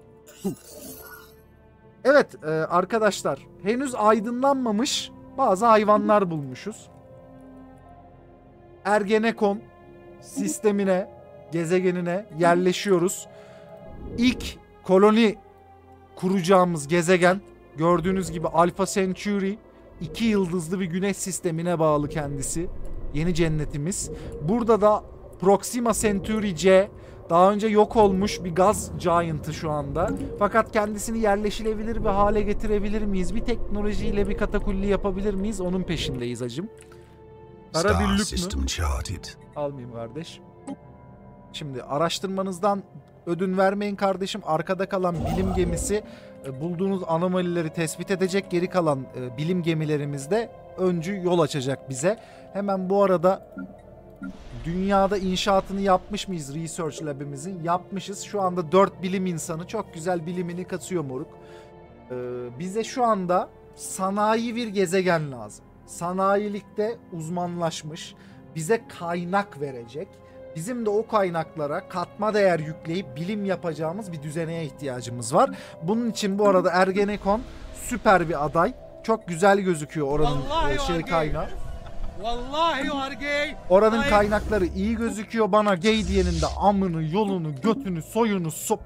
Evet e, arkadaşlar, henüz aydınlanmamış bazı hayvanlar bulmuşuz. Ergenekon sistemine gezegenine yerleşiyoruz. İlk koloni kuracağımız gezegen gördüğünüz gibi Alpha Centauri, iki yıldızlı bir güneş sistemine bağlı kendisi. Yeni cennetimiz. Burada da Proxima Centauri C, daha önce yok olmuş bir gaz giant'ı şu anda. Fakat kendisini yerleşilebilir bir hale getirebilir miyiz? Bir teknolojiyle bir katakulli yapabilir miyiz? Onun peşindeyiz hacım. Ara Star birlik system mi? charted. Almayayım kardeş. Şimdi araştırmanızdan ödün vermeyin kardeşim. Arkada kalan bilim gemisi e, bulduğunuz anomalileri tespit edecek. Geri kalan e, bilim gemilerimiz de öncü yol açacak bize. Hemen bu arada dünyada inşaatını yapmış mıyız Research Lab'imizin? Yapmışız. Şu anda dört bilim insanı çok güzel bilimini katıyor moruk. Ee, bize şu anda sanayi bir gezegen lazım. Sanayilikte uzmanlaşmış, bize kaynak verecek. Bizim de o kaynaklara katma değer yükleyip bilim yapacağımız bir düzeneye ihtiyacımız var. Bunun için bu arada Ergenekon süper bir aday. Çok güzel gözüküyor oranın e, şey kaynağı. Vallahi you are gay. Oranın Ay- kaynakları iyi gözüküyor. Bana gay diyenin de amını, yolunu, götünü, soyunu, sop...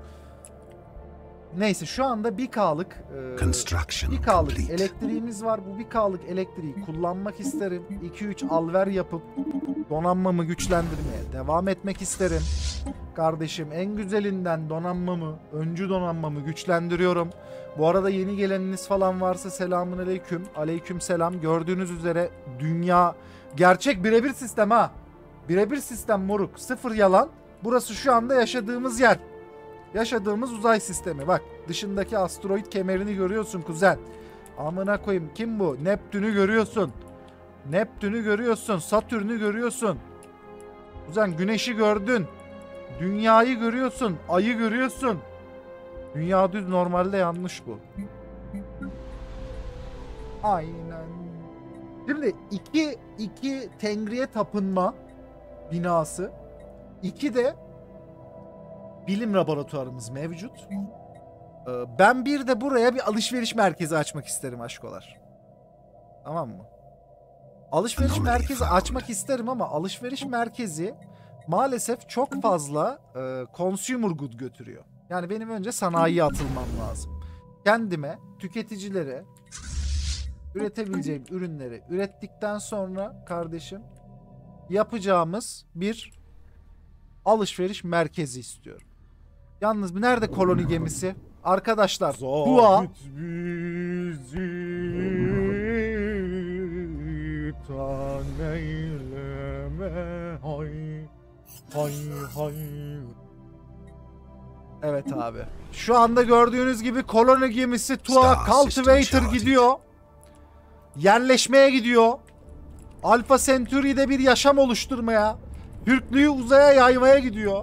Neyse şu anda bir K'lık e, Construction bir K'lık complete. elektriğimiz var. Bu bir K'lık elektriği kullanmak isterim. iki üç alver yapıp donanmamı güçlendirmeye devam etmek isterim. Kardeşim en güzelinden donanmamı, öncü donanmamı güçlendiriyorum. Bu arada yeni geleniniz falan varsa selamun aleyküm. Aleyküm selam. Gördüğünüz üzere dünya gerçek birebir sistem ha. Birebir sistem moruk. Sıfır yalan. Burası şu anda yaşadığımız yer. Yaşadığımız uzay sistemi. Bak dışındaki asteroid kemerini görüyorsun kuzen. Amına koyayım kim bu? Neptün'ü görüyorsun. Neptün'ü görüyorsun. Satürn'ü görüyorsun. Kuzen güneşi gördün. Dünyayı görüyorsun. Ayı görüyorsun. Dünya düz, normalde yanlış bu. Aynen. Şimdi iki, iki Tengri'ye tapınma binası. İki de bilim laboratuvarımız mevcut. Ee, Ben bir de buraya bir alışveriş merkezi açmak isterim aşkolar. Tamam mı? Alışveriş Anomaly merkezi found. açmak isterim ama alışveriş merkezi maalesef çok fazla e, consumer good götürüyor. Yani benim önce sanayiye atılmam lazım. Kendime, tüketicilere üretebileceğim ürünleri ürettikten sonra kardeşim yapacağımız bir alışveriş merkezi istiyorum. Yalnız nerede koloni gemisi? Arkadaşlar dua bizi taneyleme hay hay hay. Evet abi. Şu anda gördüğünüz gibi koloni gemisi Tua Star Cultivator system charted. gidiyor. Yerleşmeye gidiyor. Alpha Centauri'de bir yaşam oluşturmaya, Türklüğü uzaya yaymaya gidiyor.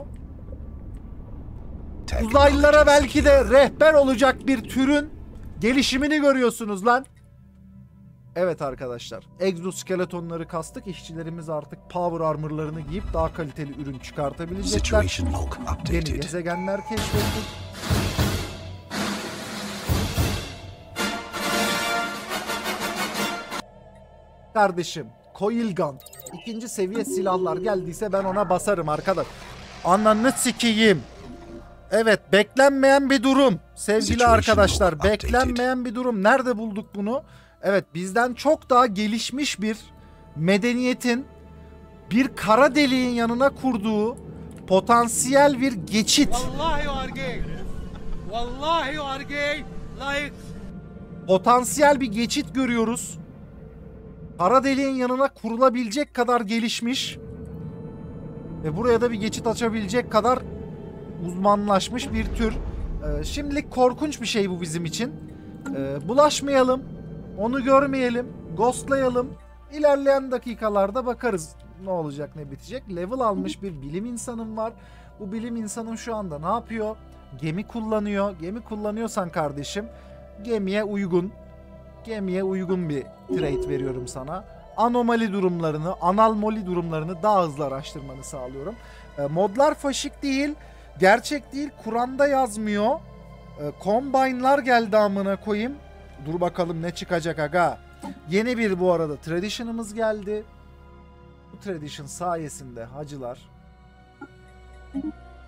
Uzaylılara belki de rehber olacak bir türün gelişimini görüyorsunuz lan. Evet arkadaşlar. Egzoskeletonları kastık. İşçilerimiz artık power armor'larını giyip daha kaliteli ürün çıkartabilecekler. Situation log Yeni updated. gezegenler keşfettik. Kardeşim, coil gun. İkinci seviye silahlar geldiyse ben ona basarım arkadaş. Ananı sikeyim. Evet, beklenmeyen bir durum. Sevgili Situation arkadaşlar, log updated. beklenmeyen bir durum. Nerede bulduk bunu? Evet, bizden çok daha gelişmiş bir medeniyetin bir kara deliğin yanına kurduğu potansiyel bir geçit. Vallahi you are gay. Vallahi you are gay. Like Potansiyel bir geçit görüyoruz. Kara deliğin yanına kurulabilecek kadar gelişmiş ve buraya da bir geçit açabilecek kadar uzmanlaşmış bir tür. Ee, şimdilik korkunç bir şey bu bizim için. Ee, bulaşmayalım, onu görmeyelim, ghostlayalım. İlerleyen dakikalarda bakarız ne olacak ne bitecek. Level almış bir bilim insanım var. Bu bilim insanım şu anda ne yapıyor? Gemi kullanıyor. Gemi kullanıyorsan kardeşim gemiye uygun gemiye uygun bir trade veriyorum sana. Anomali durumlarını, analmoli durumlarını daha hızlı araştırmanı sağlıyorum. E, modlar faşik değil, gerçek değil, Kur'an'da yazmıyor. E, Combine'lar geldi amına koyayım. Dur bakalım ne çıkacak aga. Yeni bir bu arada tradition'ımız geldi. Bu tradition sayesinde hacılar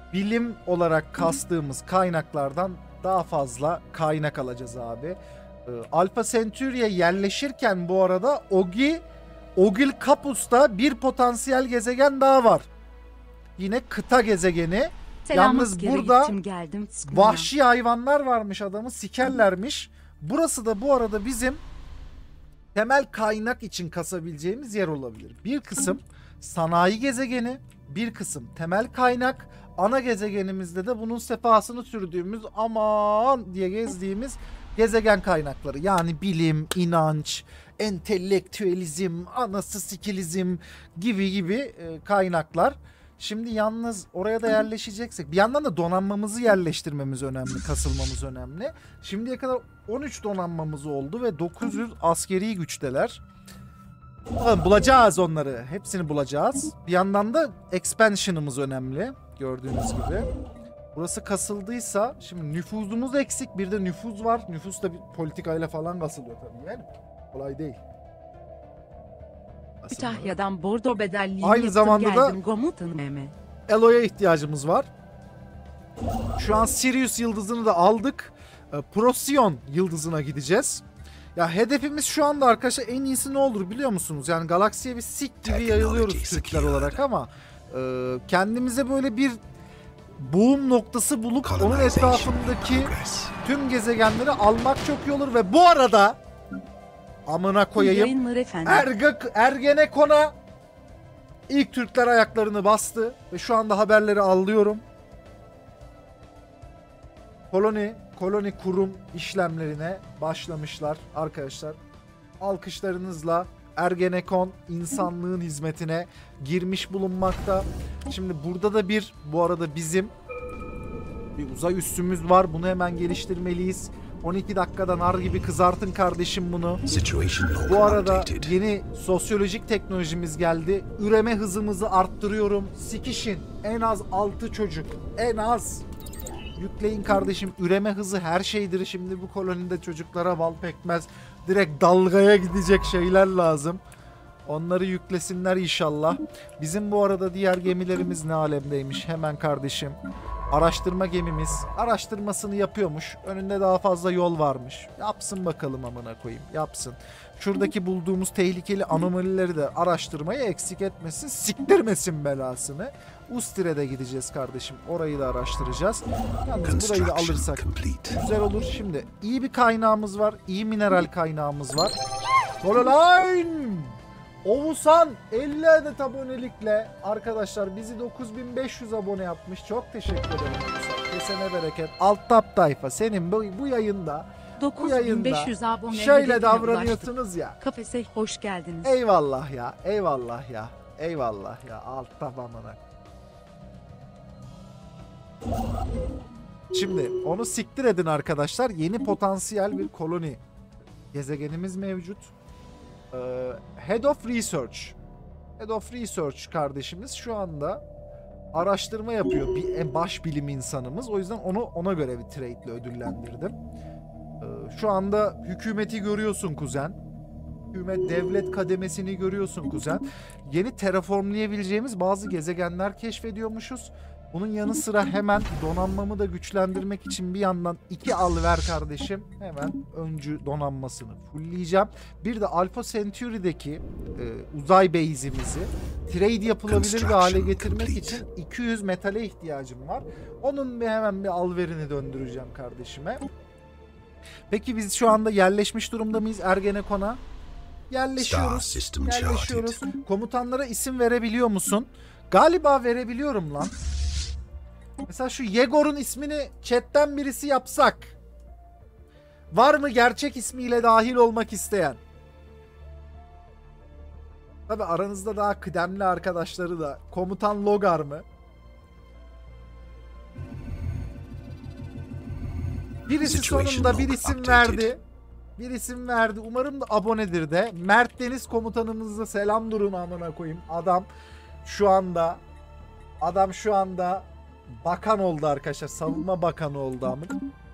bilim olarak kastığımız kaynaklardan daha fazla kaynak alacağız abi. Ee, Alpha Centauri'ye yerleşirken bu arada Ogi, Ogil Capus'ta bir potansiyel gezegen daha var. Yine kıta gezegeni. Selam Yalnız askere burada gittim, geldim. vahşi hayvanlar varmış, adamı sikerlermiş. Burası da bu arada bizim temel kaynak için kasabileceğimiz yer olabilir. Bir kısım sanayi gezegeni, bir kısım temel kaynak. Ana gezegenimizde de bunun sefasını sürdüğümüz, aman diye gezdiğimiz gezegen kaynakları. Yani bilim, inanç, entelektüelizm, anası sikilizm gibi gibi e, kaynaklar. Şimdi yalnız oraya da yerleşeceksek bir yandan da donanmamızı yerleştirmemiz önemli, kasılmamız önemli. Şimdiye kadar on üç donanmamız oldu ve dokuz yüz askeri güçteler. Bakalım, bulacağız onları. Hepsini bulacağız. Bir yandan da expansion'ımız önemli. Gördüğünüz gibi. Burası kasıldıysa şimdi nüfuzumuz eksik. Bir de nüfuz var. Nüfus da bir politikayla falan kasılıyor tabii. Yani kolay değil. Kütahya'dan bordo bedelliğini Aynı yaptım, zamanda da- geldim komutanım Mehmet. Elo'ya ihtiyacımız var. Şu an Sirius yıldızını da aldık. E, Procyon yıldızına gideceğiz. Ya hedefimiz şu anda arkadaşlar en iyisi ne olur biliyor musunuz? Yani galaksiye bir sik gibi yayılıyoruz Türkler olarak ama e, kendimize böyle bir boom noktası bulup onun etrafındaki tüm gezegenleri almak çok iyi olur ve bu arada amına koyayım Yayınlar efendim. Erge, Ergenekon'a ilk Türkler ayaklarını bastı ve şu anda haberleri alıyorum. Koloni, koloni kurum işlemlerine başlamışlar arkadaşlar. Alkışlarınızla Ergenekon insanlığın hizmetine girmiş bulunmakta. Şimdi burada da bir, bu arada bizim bir uzay üssümüz var. Bunu hemen geliştirmeliyiz. on iki dakikada nar gibi kızartın kardeşim bunu. Bu arada yeni sosyolojik teknolojimiz geldi. Üreme hızımızı arttırıyorum. Sikişin. En az altı çocuk. En az. Yükleyin kardeşim. Üreme hızı her şeydir. Şimdi bu kolonide çocuklara bal pekmez. Direkt dalgaya gidecek şeyler lazım. Onları yüklesinler inşallah. Bizim bu arada diğer gemilerimiz ne alemdeymiş? Hemen kardeşim. Araştırma gemimiz araştırmasını yapıyormuş. Önünde daha fazla yol varmış. Yapsın bakalım amına koyayım. Yapsın. Şuradaki bulduğumuz tehlikeli anomalileri de araştırmayı eksik etmesin. Siktirmesin belasını. Ustire'de gideceğiz kardeşim. Orayı da araştıracağız. Yalnız burayı da alırsak güzel olur. Şimdi iyi bir kaynağımız var. İyi mineral kaynağımız var. Caroline! Oğuzhan elli adet abonelikle arkadaşlar bizi dokuz bin beş yüz abone yapmış. Çok teşekkür ederim Oğuzhan. Kesene bereket. Alt tap tayfa senin bu, bu yayında bu dokuz bin yayında beş yüz abone şöyle hedefine davranıyorsunuz ulaştık. ya. Kafese hoş geldiniz. Eyvallah ya. Eyvallah ya. Eyvallah ya. Alt tap amına. Şimdi onu siktir edin arkadaşlar. Yeni potansiyel bir koloni gezegenimiz mevcut. Ee, Head of Research. Head of Research kardeşimiz şu anda araştırma yapıyor. Bir en baş bilim insanımız. O yüzden onu ona göre bir trade ile ödüllendirdim. Ee, şu anda hükümeti görüyorsun kuzen. Hükümet devlet kademesini görüyorsun kuzen. Yeni terraformlayabileceğimiz bazı gezegenler keşfediyormuşuz. Bunun yanı sıra hemen donanmamı da güçlendirmek için bir yandan iki al ver kardeşim. Hemen öncü donanmasını fullleyeceğim. Bir de Alpha Centauri'deki e, uzay base'imizi trade yapılabilir bir hale getirmek için iki yüz metale ihtiyacım var. Onun bir hemen bir al verini döndüreceğim kardeşime. Peki biz şu anda yerleşmiş durumda mıyız Ergenekon'a? Yerleşiyoruz. Yerleşiyoruz. Komutanlara isim verebiliyor musun? Galiba verebiliyorum lan. Mesela şu Yegor'un ismini chatten birisi yapsak. Var mı gerçek ismiyle dahil olmak isteyen? Tabi aranızda daha kıdemli arkadaşları da. Komutan Logar mı? Birisi sonunda bir isim verdi. Bir isim verdi. Umarım da abonedir de. Mert Deniz komutanımıza selam durun amına koyayım. Adam şu anda adam şu anda bakan oldu arkadaşlar. Savunma bakanı oldu amık.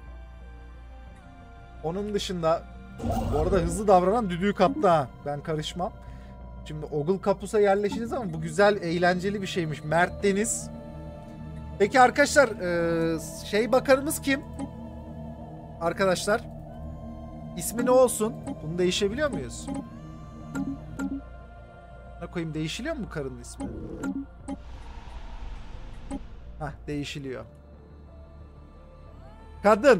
Onun dışında bu arada hızlı davranan düdüğü kaptı ha. Ben karışmam. Şimdi Ogul Kapus'a yerleşiniz ama bu güzel eğlenceli bir şeymiş. Mert Deniz Peki arkadaşlar e, şey bakanımız kim? Arkadaşlar ismi ne olsun? Bunu değişebiliyor muyuz? Ne koyayım, değişiliyor mu karının ismi? Hah, değişiliyor. Kadın.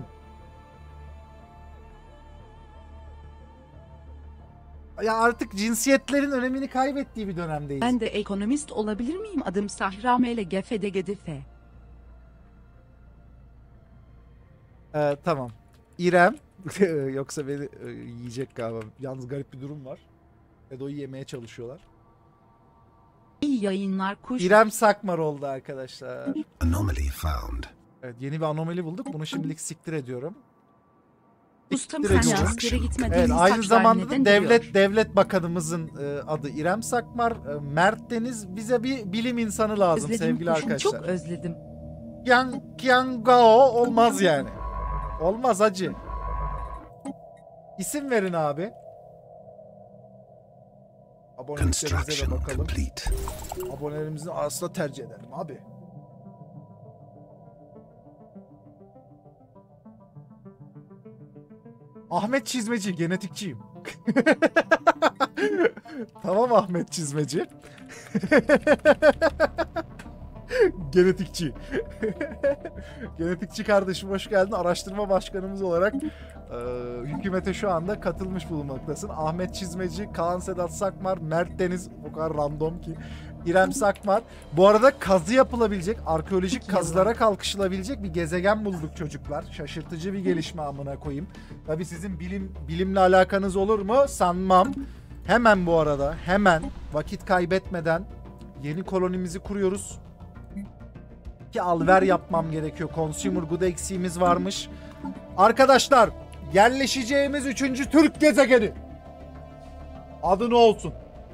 Ya artık cinsiyetlerin önemini kaybettiği bir dönemdeyiz. Ben de ekonomist olabilir miyim? Adım Sahra Mele Gefede Gedife. Ee, tamam. İrem. Yoksa beni e, yiyecek galiba. Yalnız garip bir durum var. Edo'yu yemeye çalışıyorlar. İyi yayınlar kuş. İrem Sakmar oldu arkadaşlar. Anomaly found. Evet, yeni bir anomali bulduk. Bunu şimdilik siktir ediyorum. Ustam Siktir sen ediyorum. askere gitmedin. Evet, aynı saçlar zamanda da neden devlet duruyor? devlet bakanımızın e, adı İrem Sakmar. E, Mert Deniz, bize bir bilim insanı lazım Özledim sevgili kuşum, arkadaşlar. çok özledim. Kiang, Kiangao olmaz yani. Olmaz hacı. İsim verin abi. Aboneliklerimize de Construction bakalım. complete. Abonelerimizin arasında tercih edelim abi. Ahmet Çizmeci, genetikçiyim. Tamam Ahmet Çizmeci. Genetikçi. Genetikçi kardeşim hoş geldin. Araştırma başkanımız olarak e, hükümete şu anda katılmış bulunmaktasın. Ahmet Çizmeci, Kaan Sedat Sakmar, Mert Deniz, o kadar random ki. İrem Sakmar. Bu arada kazı yapılabilecek, arkeolojik kazılara kalkışılabilecek bir gezegen bulduk çocuklar. Şaşırtıcı bir gelişme amına koyayım. Tabii sizin bilim bilimle alakanız olur mu? Sanmam. Hemen bu arada, hemen vakit kaybetmeden yeni kolonimizi kuruyoruz. Ki alver yapmam gerekiyor. Consumer good eksiğimiz varmış. Arkadaşlar, yerleşeceğimiz üçüncü Türk gezegeni. Adı ne olsun?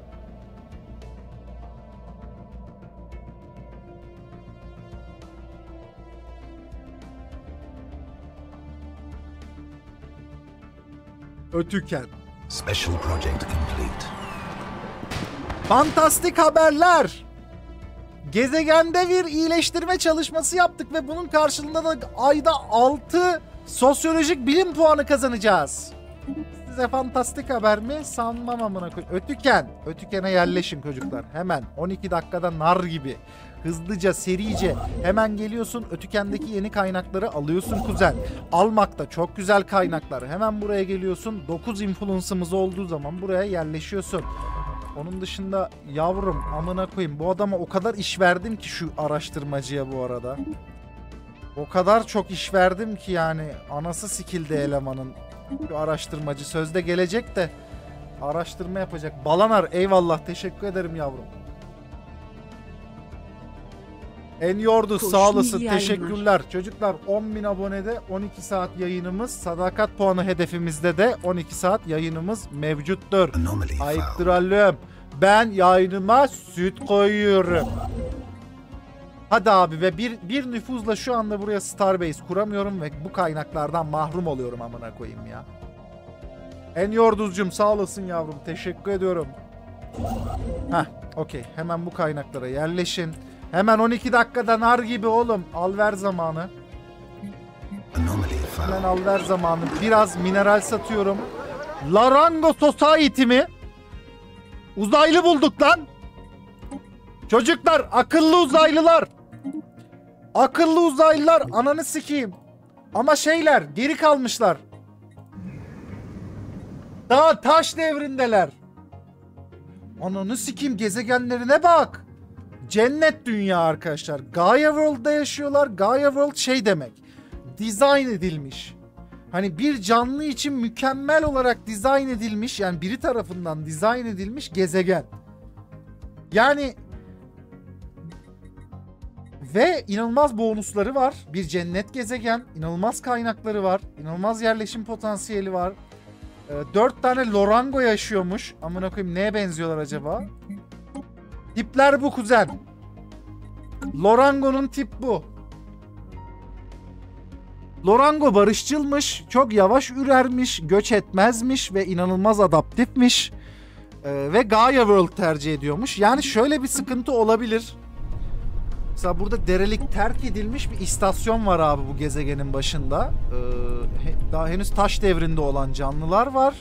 Ötüken. Special project complete. Fantastik haberler. Gezegende bir iyileştirme çalışması yaptık ve bunun karşılığında da ayda altı sosyolojik bilim puanı kazanacağız. Size fantastik haber mi? Sanmam amına koy. Ötüken. Ötüken'e yerleşin çocuklar. Hemen on iki dakikada nar gibi. Hızlıca, serice hemen geliyorsun. Ötüken'deki yeni kaynakları alıyorsun kuzen. Almakta çok güzel kaynaklar. Hemen buraya geliyorsun. dokuz influence'ımız olduğu zaman buraya yerleşiyorsun. Onun dışında yavrum amına koyayım, bu adama o kadar iş verdim ki şu araştırmacıya bu arada. O kadar çok iş verdim ki yani anası sikildi elemanın. Şu araştırmacı sözde gelecek de araştırma yapacak. Balanar eyvallah, teşekkür ederim yavrum. En yordu Koşun sağ olasın, iyi yayınlar. teşekkürler. Çocuklar on bin abonede on iki saat yayınımız, sadakat puanı hedefimizde de on iki saat yayınımız mevcuttur. Anomaly Ayıptır found. halüm. Ben yayınıma süt koyuyorum. Hadi abi, ve bir, bir nüfuzla şu anda buraya Starbase kuramıyorum ve bu kaynaklardan mahrum oluyorum amına koyayım ya. En yorduzcum sağ olasın yavrum, teşekkür ediyorum. Heh, okey, hemen bu kaynaklara yerleşin. Hemen on iki dakikada nar gibi oğlum, alver zamanı. Anomaly Hemen found. alver zamanı. Biraz mineral satıyorum. Larango Society mi? Uzaylı bulduk lan. Çocuklar, akıllı uzaylılar. Akıllı uzaylılar, ananı sikeyim. Ama şeyler, geri kalmışlar. Daha taş devrindeler. Ananı sikeyim, gezegenlerine bak. Cennet dünya arkadaşlar. Gaia World'da yaşıyorlar. Gaia World şey demek. Dizayn edilmiş. Hani bir canlı için mükemmel olarak dizayn edilmiş, yani biri tarafından dizayn edilmiş gezegen. Yani ve inanılmaz bonusları var. Bir cennet gezegen, inanılmaz kaynakları var, inanılmaz yerleşim potansiyeli var. Ee, dört tane Lorango yaşıyormuş. Amına koyayım, neye benziyorlar acaba? Tipler bu kuzen. Lorango'nun tip bu. Lorango barışçılmış, çok yavaş ürermiş, göç etmezmiş ve inanılmaz adaptifmiş. Ee, ve Gaia World tercih ediyormuş. Yani şöyle bir sıkıntı olabilir. Mesela burada derelik, terk edilmiş bir istasyon var abi bu gezegenin başında. Ee, daha henüz taş devrinde olan canlılar var.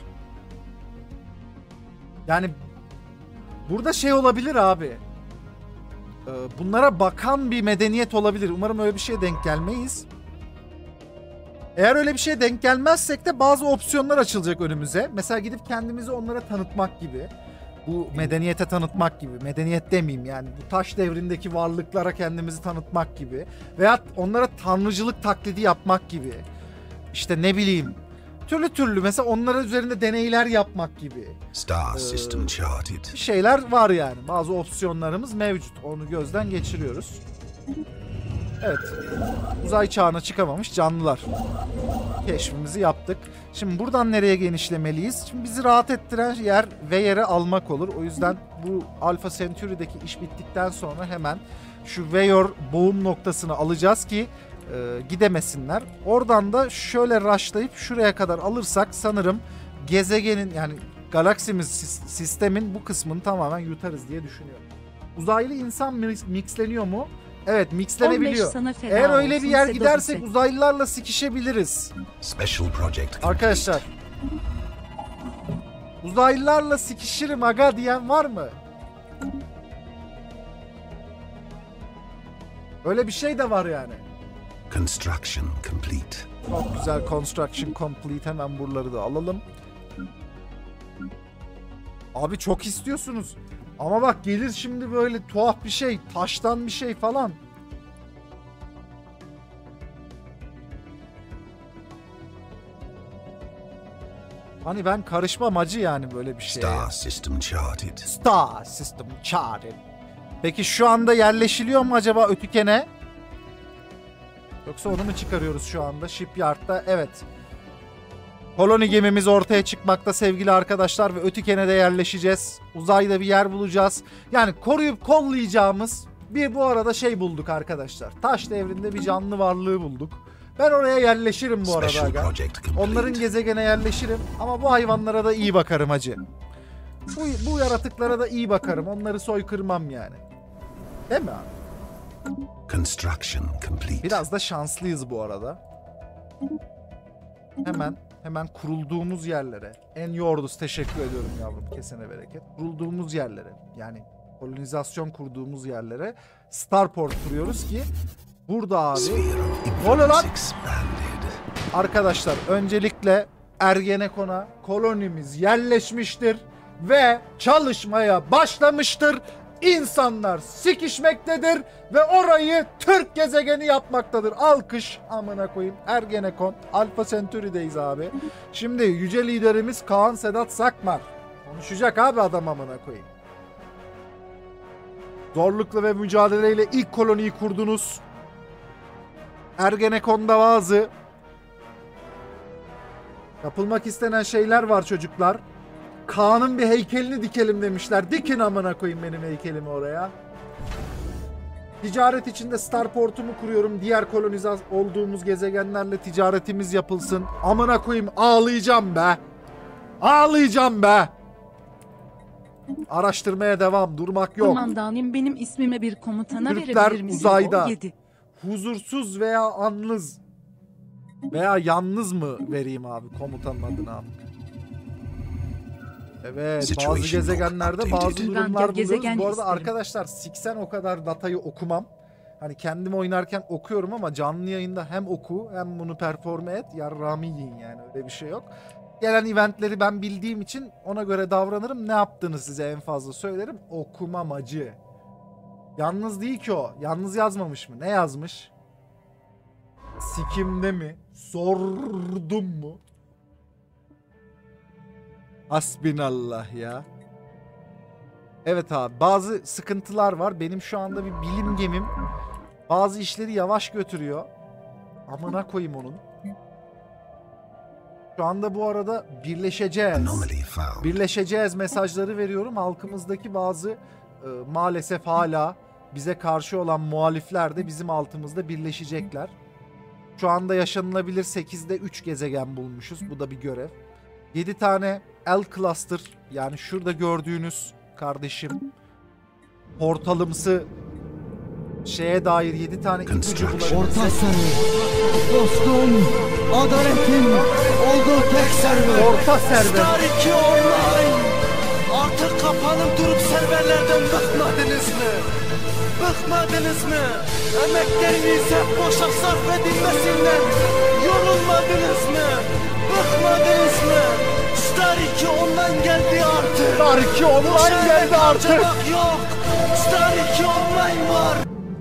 Yani burada şey olabilir abi. Ee, bunlara bakan bir medeniyet olabilir. Umarım öyle bir şeye denk gelmeyiz. Eğer öyle bir şeye denk gelmezsek de bazı opsiyonlar açılacak önümüze. Mesela gidip kendimizi onlara tanıtmak gibi. Bu medeniyete tanıtmak gibi. Medeniyet demeyeyim yani. Bu taş devrindeki varlıklara kendimizi tanıtmak gibi. Veyahut onlara tanrıcılık taklidi yapmak gibi. İşte ne bileyim. Türlü türlü mesela onların üzerinde deneyler yapmak gibi. Star system charted. Şeyler var yani. Bazı opsiyonlarımız mevcut. Onu gözden geçiriyoruz. Evet. Uzay çağına çıkamamış canlılar. Keşfimizi yaptık. Şimdi buradan nereye genişlemeliyiz? Şimdi bizi rahat ettiren yer ve yere almak olur. O yüzden bu Alpha Centauri'deki iş bittikten sonra hemen şu Veyor boğum noktasını alacağız ki e, gidemesinler. Oradan da şöyle rushlayıp şuraya kadar alırsak sanırım gezegenin yani galaksimiz, sistemin bu kısmını tamamen yutarız diye düşünüyorum. Uzaylı insan mix, mixleniyor mu? Evet, mixlenebiliyor. Eğer öyle bir yer gidersek uzaylılarla sikişebiliriz. Special project complete. Arkadaşlar. Uzaylılarla sikişirim aga diyen var mı? Öyle bir şey de var yani. Construction complete. Çok güzel, construction complete. Hemen buraları da alalım. Abi çok istiyorsunuz. Ama bak gelir şimdi böyle tuhaf bir şey. Taştan bir şey falan. Hani ben karışmam acı yani böyle bir şeye. Star system charted. Star system charted. Peki şu anda yerleşiliyor mu acaba Ötüken'e? Yoksa onu mu çıkarıyoruz şu anda Shipyard'da? Evet. Koloni gemimiz ortaya çıkmakta sevgili arkadaşlar ve Ötüken'e de yerleşeceğiz. Uzayda bir yer bulacağız. Yani koruyup kollayacağımız bir bu arada şey bulduk arkadaşlar. Taş devrinde bir canlı varlığı bulduk. Ben oraya yerleşirim bu arada aga. Onların gezegene yerleşirim ama bu hayvanlara da iyi bakarım hacı. Bu, bu yaratıklara da iyi bakarım. Onları soykırmam yani. Değil mi abi? Construction complete. Biraz da şanslıyız bu arada. Hemen hemen kurulduğumuz yerlere. En yordus teşekkür ediyorum yavrum. Kesene bereket. Kurulduğumuz yerlere yani kolonizasyon kurduğumuz yerlere Starport kuruyoruz ki burada abi. Ne oluyor lan? Arkadaşlar öncelikle Ergenekon'a kolonimiz yerleşmiştir ve çalışmaya başlamıştır. İnsanlar sikişmektedir ve orayı Türk gezegeni yapmaktadır. Alkış amına koyayım. Ergenekon, Alpha Centauri'deyiz abi. Şimdi yüce liderimiz Kaan Sedat Sakmar. Konuşacak abi adam amına koyayım. Zorlukla ve mücadeleyle ilk koloniyi kurdunuz. Ergenekon'da bazı yapılmak istenen şeyler var çocuklar. Kaan'ın bir heykelini dikelim demişler. Dikin amına koyayım benim heykelimi oraya. Ticaret içinde Starport'umu kuruyorum. Diğer kolonize olduğumuz gezegenlerle ticaretimiz yapılsın. Amına koyayım ağlayacağım be. Ağlayacağım be. Araştırmaya devam. Durmak yok. Kumandanım benim ismime bir komutana Türkler verebilir misin? uzayda. O yedi. Huzursuz veya anlız veya yalnız mı vereyim abi komutanın adını abi? Evet, bazı gezegenlerde bazı durumlar buluyoruz. Bu arada arkadaşlar siksen o kadar datayı okumam. Hani kendim oynarken okuyorum ama canlı yayında hem oku hem bunu performe et. Yarrağımı yiyin yani, öyle bir şey yok. Gelen eventleri ben bildiğim için ona göre davranırım. Ne yaptığını size en fazla söylerim. Okumam acı. Yalnız değil ki o. Yalnız yazmamış mı? Ne yazmış? Sikimde mi? Sordum mu? Hasbinallah ya. Evet abi, bazı sıkıntılar var. Benim şu anda bir bilim gemim bazı işleri yavaş götürüyor. Amına koyayım onun. Şu anda bu arada birleşeceğiz. Birleşeceğiz mesajları veriyorum. Halkımızdaki bazı e, maalesef hala bize karşı olan muhalifler de bizim altımızda birleşecekler. Şu anda yaşanılabilir sekizde üç gezegen bulmuşuz. Bu da bir görev. yedi tane L cluster, yani şurada gördüğünüz kardeşim portalımsı şeye dair yedi tane ipucu Construction. bulabilirsek. Orta server. Dostum, adaletin olduğu tek server. Orta server. Star iki Online. Artık kapanıp durup serverlerden bıkmadınız mı? Bıkmadınız mı? Emekleriniz hep boşa sarf edilmesinden yorulmadınız mı? Bıkmadınız mı? Star iki Online geldi artık. Star iki Online geldi artık. Harcamak yok. Star iki Online var.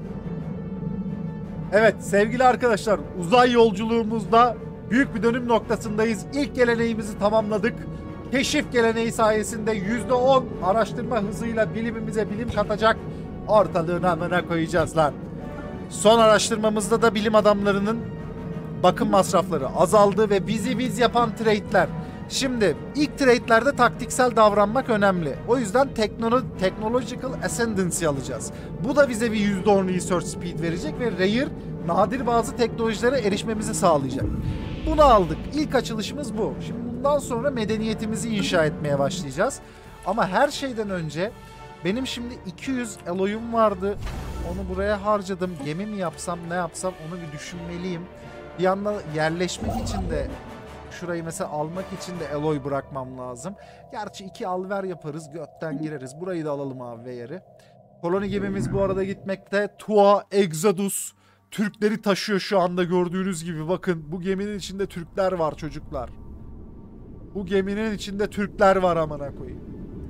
Evet sevgili arkadaşlar, uzay yolculuğumuzda büyük bir dönüm noktasındayız. İlk geleneğimizi tamamladık. Keşif geleneği sayesinde yüzde on araştırma hızıyla bilimimize bilim katacak, ortalığın amına koyacağız lan. Son araştırmamızda da bilim adamlarının bakım masrafları azaldı ve bizi biz yapan trade'ler. Şimdi ilk trade'lerde taktiksel davranmak önemli. O yüzden teknolo technological ascendancy alacağız. Bu da bize bir yüzde on research speed verecek ve rare, nadir bazı teknolojilere erişmemizi sağlayacak. Bunu aldık. İlk açılışımız bu. Şimdi bundan sonra medeniyetimizi inşa etmeye başlayacağız. Ama her şeyden önce benim şimdi iki yüz alloy'um vardı. Onu buraya harcadım. Gemi mi yapsam, ne yapsam onu bir düşünmeliyim. Bir yandan yerleşmek için de şurayı mesela almak için de alloy bırakmam lazım. Gerçi iki alver yaparız, götten gireriz. Burayı da alalım abi ve yeri. Koloni gemimiz bu arada gitmekte. Tua Exodus Türkleri taşıyor şu anda gördüğünüz gibi. Bakın bu geminin içinde Türkler var çocuklar. Bu geminin içinde Türkler var amına koyayım.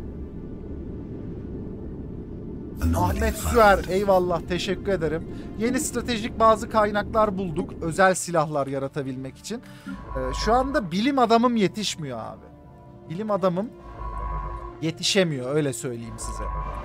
Ahmet Süer, eyvallah, teşekkür ederim. Yeni stratejik bazı kaynaklar bulduk. Özel silahlar yaratabilmek için. Ee, şu anda bilim adamım yetişmiyor abi. Bilim adamım yetişemiyor, öyle söyleyeyim size.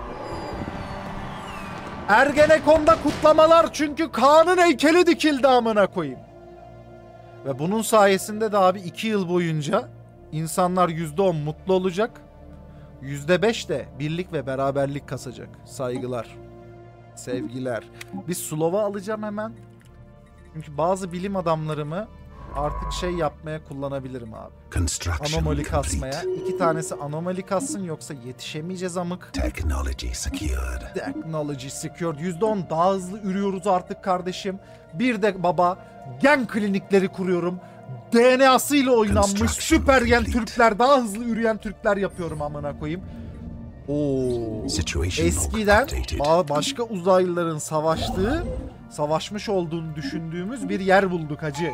Ergenekon'da kutlamalar çünkü Kaan'ın heykeli dikildi amına koyayım. Ve bunun sayesinde de abi iki yıl boyunca insanlar yüzde on mutlu olacak. yüzde beş de birlik ve beraberlik kasacak. Saygılar. Sevgiler. Bir Slova alacağım hemen. Çünkü bazı bilim adamlarımı artık şey yapmaya kullanabilirim abi. Construction Anomali kasmaya. complete. İki tanesi anomali kassın yoksa yetişemeyeceğiz amık. Technology secured. Technology secured. yüzde on daha hızlı ürüyoruz artık kardeşim. Bir de baba gen klinikleri kuruyorum. D N A'sıyla oynanmış süper gen Türkler, daha hızlı üreyen Türkler yapıyorum amına koyayım. Oo. Situation Eskiden updated. ba- başka uzaylıların savaştığı, savaşmış olduğunu düşündüğümüz bir yer bulduk hacı.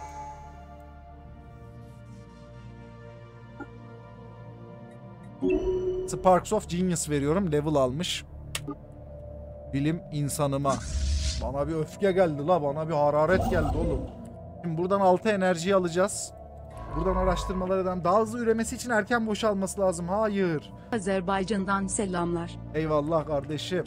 Sparks of Genius veriyorum. Level almış. Bilim insanıma. Bana bir öfke geldi la. Bana bir hararet geldi oğlum. Şimdi buradan altı enerjiyi alacağız. Buradan araştırmalardan daha hızlı üremesi için erken boşalması lazım. Hayır. Azerbaycan'dan selamlar. Eyvallah kardeşim.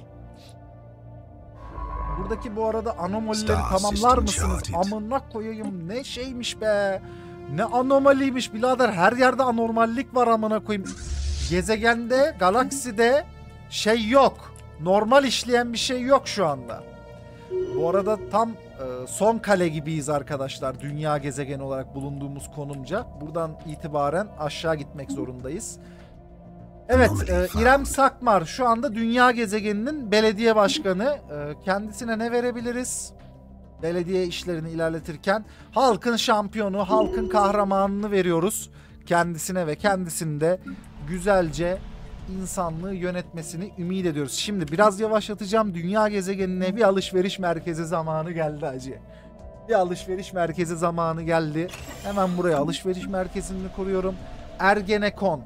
Buradaki bu arada anomalileri Star tamamlar system mısınız? charted. Amına koyayım, ne şeymiş be. Ne anomaliymiş birader. Her yerde anormallik var amına koyayım. Gezegende, galakside şey yok. Normal işleyen bir şey yok şu anda. Bu arada tam e, son kale gibiyiz arkadaşlar. Dünya gezegeni olarak bulunduğumuz konumca. Buradan itibaren aşağı gitmek zorundayız. Evet, e, İrem Sakmar şu anda Dünya gezegeninin belediye başkanı. E, kendisine ne verebiliriz? Belediye işlerini ilerletirken halkın şampiyonu, halkın kahramanını veriyoruz kendisine ve kendisini de güzelce insanlığı yönetmesini ümit ediyoruz. Şimdi biraz yavaşlatacağım. Dünya gezegenine bir alışveriş merkezi zamanı geldi hacı. Bir alışveriş merkezi zamanı geldi. Hemen buraya alışveriş merkezini kuruyorum. Ergenekon.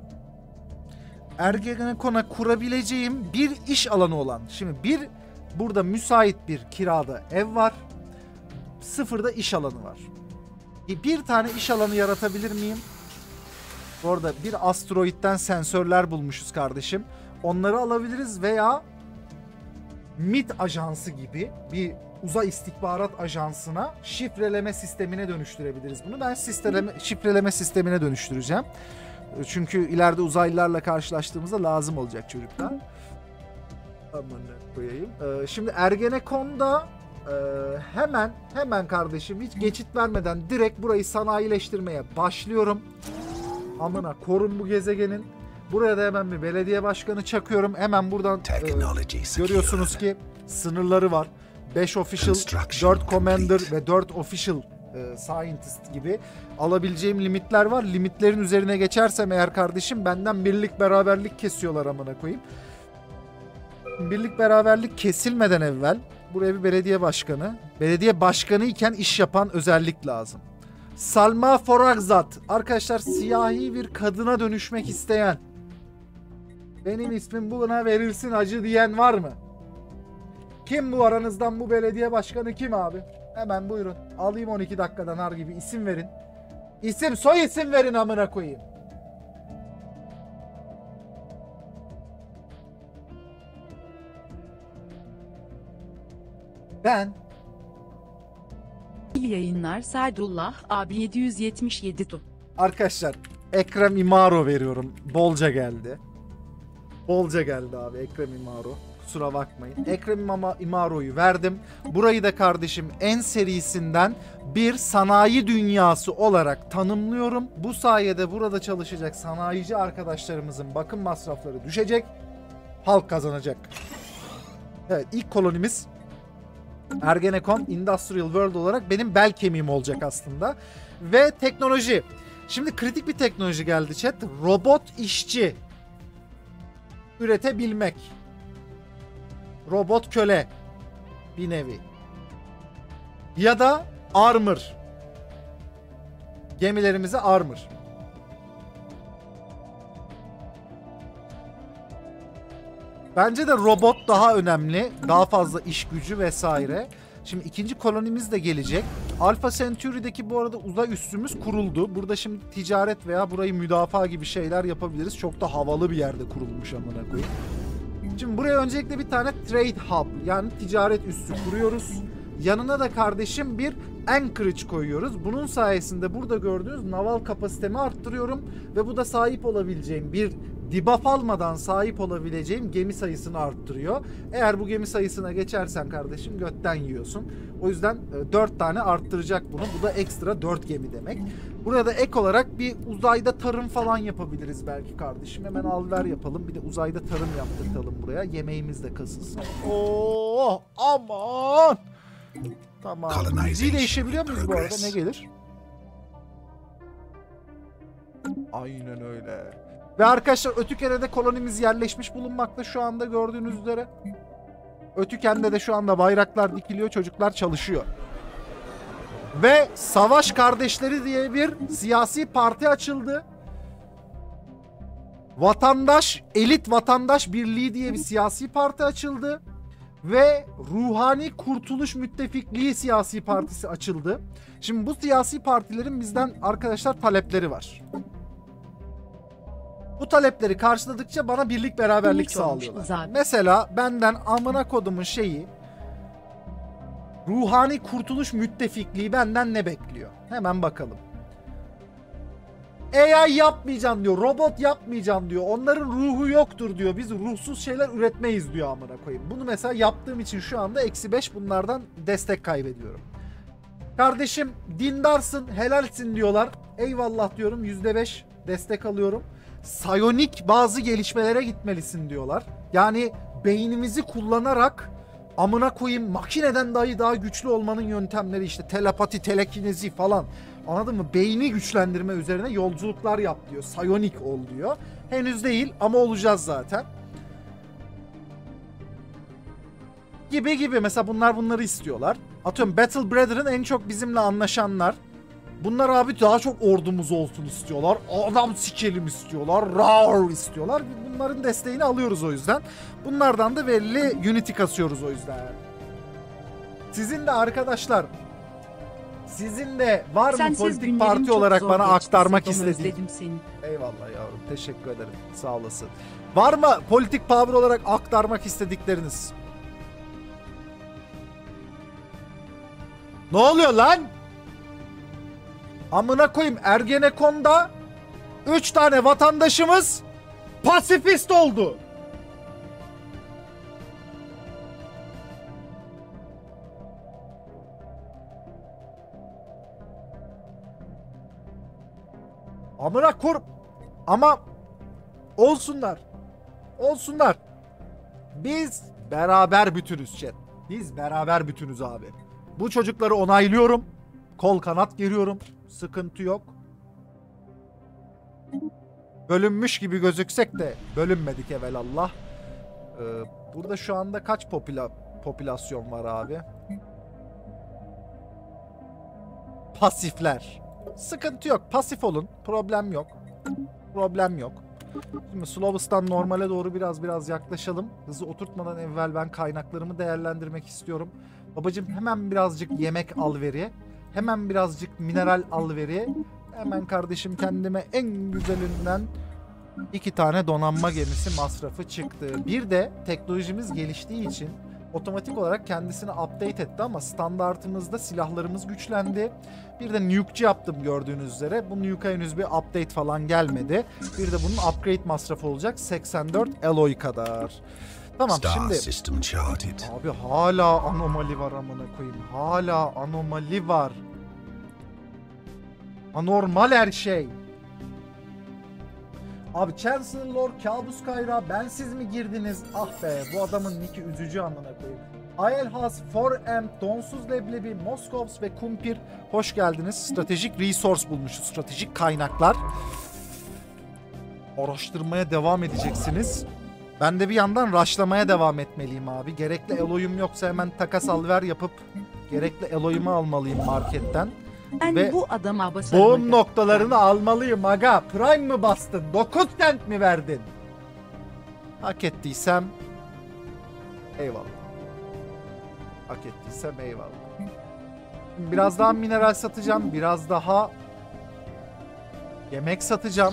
Ergenekon'a kurabileceğim bir iş alanı olan. Şimdi bir burada müsait bir kirada ev var. Sıfırda iş alanı var. Bir tane iş alanı yaratabilir miyim? Bu arada bir asteroitten sensörler bulmuşuz kardeşim. Onları alabiliriz veya M I T ajansı gibi bir uzay istihbarat ajansına şifreleme sistemine dönüştürebiliriz bunu. Ben sisteme, şifreleme sistemine dönüştüreceğim. Çünkü ileride uzaylılarla karşılaştığımızda lazım olacak çocuklar. Aman ne koyayım. Ee, şimdi Ergenekon'da e, hemen hemen kardeşim hiç geçit vermeden direkt burayı sanayileştirmeye başlıyorum. Amına korun bu gezegenin. Buraya da hemen bir belediye başkanı çakıyorum. Hemen buradan Technology e, secured. görüyorsunuz ki sınırları var. beş official, Construction dört commander complete. ve dört official e, scientist gibi alabileceğim limitler var. Limitlerin üzerine geçersem eğer kardeşim benden birlik beraberlik kesiyorlar amına koyayım. Birlik beraberlik kesilmeden evvel buraya bir belediye başkanı. Belediye başkanı iken iş yapan özellik lazım. Salma Forakzat. Arkadaşlar siyahi bir kadına dönüşmek isteyen. Benim ismim buna verilsin acı diyen var mı? Kim bu aranızdan bu belediye başkanı kim abi? Hemen buyurun. Alayım on iki dakikadan har gibi isim verin. İsim soy isim verin amına koyayım. Ben İyi yayınlar Saydullah abi yedi yüz yetmiş yedi tu. arkadaşlar Ekrem İmaro veriyorum. Bolca geldi. Bolca geldi abi Ekrem İmaro. Kusura bakmayın. Ekrem İmama- İmaro'yu verdim. Burayı da kardeşim en serisinden bir sanayi dünyası olarak tanımlıyorum. Bu sayede burada çalışacak sanayici arkadaşlarımızın bakım masrafları düşecek. Halk kazanacak. Evet, ilk kolonimiz Ergenekon Industrial World olarak benim bel kemiğim olacak aslında. Ve teknoloji. Şimdi kritik bir teknoloji geldi chat. Robot işçi. Üretebilmek. Robot köle. Bir nevi. Ya da armor. Gemilerimize armor. Bence de robot daha önemli. Daha fazla iş gücü vesaire. Şimdi ikinci kolonimiz de gelecek. Alpha Centauri'deki bu arada uzay üssümüz kuruldu. Burada şimdi ticaret veya burayı müdafaa gibi şeyler yapabiliriz. Çok da havalı bir yerde kurulmuş amına koyayım. Şimdi buraya öncelikle bir tane trade hub yani ticaret üssü kuruyoruz. Yanına da kardeşim bir anchorage koyuyoruz. Bunun sayesinde burada gördüğünüz naval kapasitemi arttırıyorum. Ve bu da sahip olabileceğim bir debuff almadan sahip olabileceğim gemi sayısını arttırıyor. Eğer bu gemi sayısına geçersen kardeşim götten yiyorsun. O yüzden dört tane arttıracak bunu. Bu da ekstra dört gemi demek. Burada ek olarak bir uzayda tarım falan yapabiliriz belki kardeşim. Hemen al ver yapalım. Bir de uzayda tarım yaptırtalım buraya. Yemeğimiz de kasılsın. Oo, aman. Tamam. Müziği değişebiliyor muyuz bu arada? Ne gelir? Aynen öyle. Ve arkadaşlar Ötüken'de kolonimiz yerleşmiş bulunmakta şu anda gördüğünüz üzere. Ötüken'de de şu anda bayraklar dikiliyor, çocuklar çalışıyor. Ve Savaş Kardeşleri diye bir siyasi parti açıldı. Vatandaş, Elit Vatandaş Birliği diye bir siyasi parti açıldı. Ve Ruhani Kurtuluş Müttefikliği siyasi partisi açıldı. Şimdi bu siyasi partilerin bizden arkadaşlar talepleri var. Bu talepleri karşıladıkça bana birlik beraberlik Hiç olmuş sağlıyorlar. abi. Mesela benden amına kodumun şeyi Ruhani Kurtuluş Müttefikliği benden ne bekliyor? Hemen bakalım. A I yapmayacağım diyor. Robot yapmayacağım diyor. Onların ruhu yoktur diyor. Biz ruhsuz şeyler üretmeyiz diyor amına koyayım. Bunu mesela yaptığım için şu anda eksi beş bunlardan destek kaybediyorum. Kardeşim dindarsın, helalsin diyorlar. Eyvallah diyorum. yüzde beş destek alıyorum. Psiyonik bazı gelişmelere gitmelisin diyorlar. Yani beynimizi kullanarak amına koyayım makineden dahi daha güçlü olmanın yöntemleri işte telepati, telekinezi falan. Anladın mı? Beyni güçlendirme üzerine yolculuklar yap diyor. Psiyonik ol diyor. Henüz değil ama olacağız zaten. Gibi gibi mesela bunlar bunları istiyorlar. Atıyorum Battle Brethren en çok bizimle anlaşanlar. Bunlar abi daha çok ordumuz olsun istiyorlar. Adam sikelim istiyorlar. Rawr istiyorlar. Bunların desteğini alıyoruz o yüzden. Bunlardan da belli Unity kasıyoruz o yüzden. Sizin de arkadaşlar sizin de var mı Sensiz politik günlerim parti çok olarak zor bana geçti, aktarmak Sedom, istediğin? özledim seni. Eyvallah yavrum. Teşekkür ederim. Sağ olasın. Var mı politik power olarak aktarmak istedikleriniz? Ne oluyor lan? Amına koyayım Ergenekon'da üç tane vatandaşımız pasifist oldu. Amına kur... Ama Olsunlar. Olsunlar. Biz beraber bütünüz chat. Biz beraber bütünüz abi. Bu çocukları onaylıyorum. Kol kanat geriyorum. Sıkıntı yok. Bölünmüş gibi gözüksek de bölünmedik evelallah. Ee, burada şu anda kaç popüla popülasyon var abi? Pasifler. Sıkıntı yok. Pasif olun. Problem yok. Problem yok. Şimdi Slows'tan normale doğru biraz biraz yaklaşalım. Hızı oturtmadan evvel ben kaynaklarımı değerlendirmek istiyorum. Babacım hemen birazcık yemek al veri. Hemen birazcık mineral al veri. Hemen kardeşim kendime en güzelinden iki tane donanma gemisi masrafı çıktı. Bir de teknolojimiz geliştiği için otomatik olarak kendisini update etti ama standartımızda silahlarımız güçlendi. Bir de nuke'ci yaptım gördüğünüz üzere. Bu nuke'a henüz bir update falan gelmedi. Bir de bunun upgrade masrafı olacak seksen dört alloy kadar. Tamam Star şimdi. system charted. Abi hala anomali var amına koyayım. Hala anomali var. Anormal her şey. Abi Chancellor, Kabus Kayra, bensiz mi girdiniz? Ah be, bu adamın nicki üzücü amına koyayım. Ayelhas, four M, Donsuz Leblebi, Moskovs ve Kumpir hoş geldiniz. Stratejik resource bulmuşuz. Stratejik kaynaklar. Araştırmaya devam edeceksiniz. Ben de bir yandan rushlamaya devam etmeliyim abi. Gerekli eloyum yoksa hemen takas alver yapıp gerekli eloyumu almalıyım marketten. Ben Ve bu adama basarım. boğum aga. noktalarını almalıyım aga. Prime mi bastın? dokuz cent mi verdin? Hak ettiysem eyvallah. Hak ettiysem eyvallah. Biraz daha mineral satacağım. Biraz daha yemek satacağım.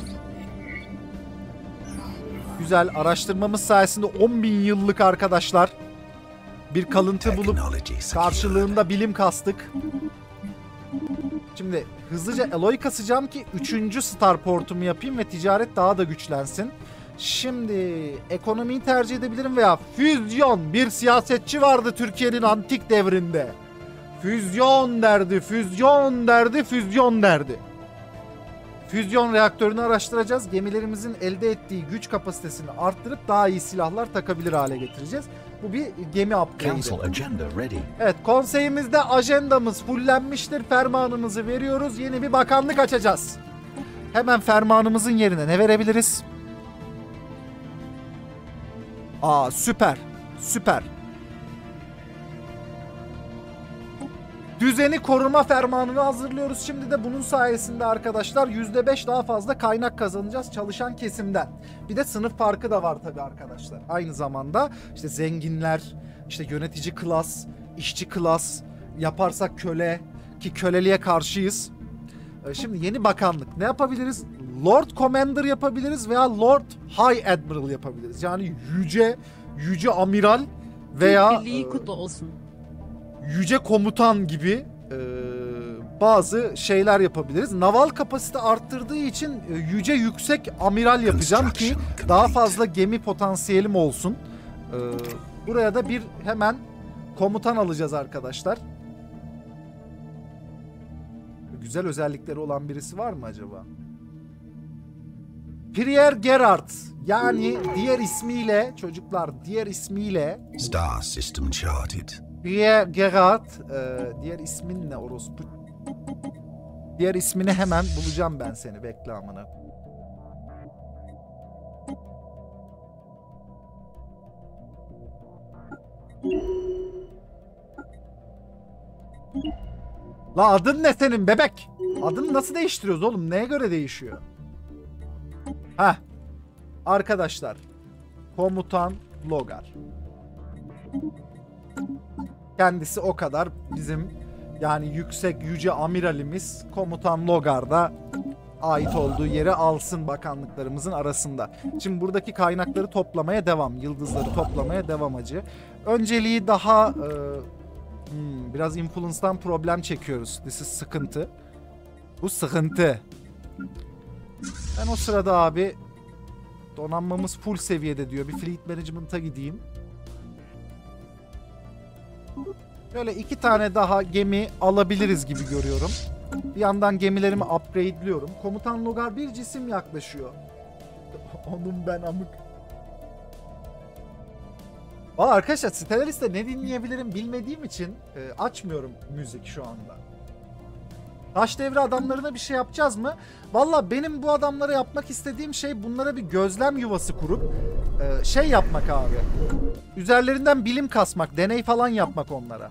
Güzel. Araştırmamız sayesinde on bin yıllık arkadaşlar bir kalıntı bulup Technology secured. karşılığında bilim kastık. Şimdi hızlıca alloy kasacağım ki üçüncü starportumu yapayım ve ticaret daha da güçlensin. Şimdi ekonomiyi tercih edebilirim veya füzyon. Bir siyasetçi vardı Türkiye'nin antik devrinde. Füzyon derdi, füzyon derdi, füzyon derdi. Füzyon reaktörünü araştıracağız. Gemilerimizin elde ettiği güç kapasitesini arttırıp daha iyi silahlar takabilir hale getireceğiz. Bu bir gemi upgrade'i. Council agenda ready. Evet, konseyimizde ajandamız fullenmiştir. Fermanımızı veriyoruz. Yeni bir bakanlık açacağız. Hemen fermanımızın yerine ne verebiliriz? Aa süper. Süper. Düzeni koruma fermanını hazırlıyoruz. Şimdi de bunun sayesinde arkadaşlar yüzde beş daha fazla kaynak kazanacağız çalışan kesimden. Bir de sınıf farkı da var tabii arkadaşlar. Aynı zamanda işte zenginler, işte yönetici klas, işçi klas, yaparsak köle, ki köleliğe karşıyız. Şimdi yeni bakanlık ne yapabiliriz? Lord Commander yapabiliriz veya Lord High Admiral yapabiliriz. Yani yüce, yüce amiral veya Türk Birliği e, kutlu olsun. yüce komutan gibi e, bazı şeyler yapabiliriz. Naval kapasite arttırdığı için e, yüce yüksek amiral yapacağım ki daha fazla gemi potansiyelim olsun. E, buraya da bir hemen komutan alacağız arkadaşlar. Güzel özellikleri olan birisi var mı acaba? Pierre Gerard, yani diğer ismiyle çocuklar diğer ismiyle Star system charted. Pierre Gerard, e, diğer ismin ne orospu? Diğer ismini hemen bulacağım ben seni, bekle amına. La adın ne senin bebek? Adını nasıl değiştiriyoruz oğlum? Neye göre değişiyor? Heh. Arkadaşlar. Komutan Logar. Kendisi o kadar bizim yani yüksek yüce amiralimiz Komutan Logar'da ait olduğu yere alsın bakanlıklarımızın arasında. Şimdi buradaki kaynakları toplamaya devam. Yıldızları toplamaya devam acı. Önceliği daha e, hmm, biraz influence'dan problem çekiyoruz. This is sıkıntı. Bu sıkıntı. Ben o sırada abi donanmamız full seviyede diyor. Bir fleet management'a gideyim. Böyle iki tane daha gemi alabiliriz gibi görüyorum. Bir yandan gemilerimi upgrade'liyorum. Komutan Logar bir cisim yaklaşıyor. Onun ben amık. Valla arkadaşlar Stellaris'te ne dinleyebilirim bilmediğim için e, açmıyorum müzik şu anda. Taş devri adamlarına bir şey yapacağız mı? Valla benim bu adamlara yapmak istediğim şey bunlara bir gözlem yuvası kurup e, şey yapmak abi. Üzerlerinden bilim kasmak, deney falan yapmak onlara.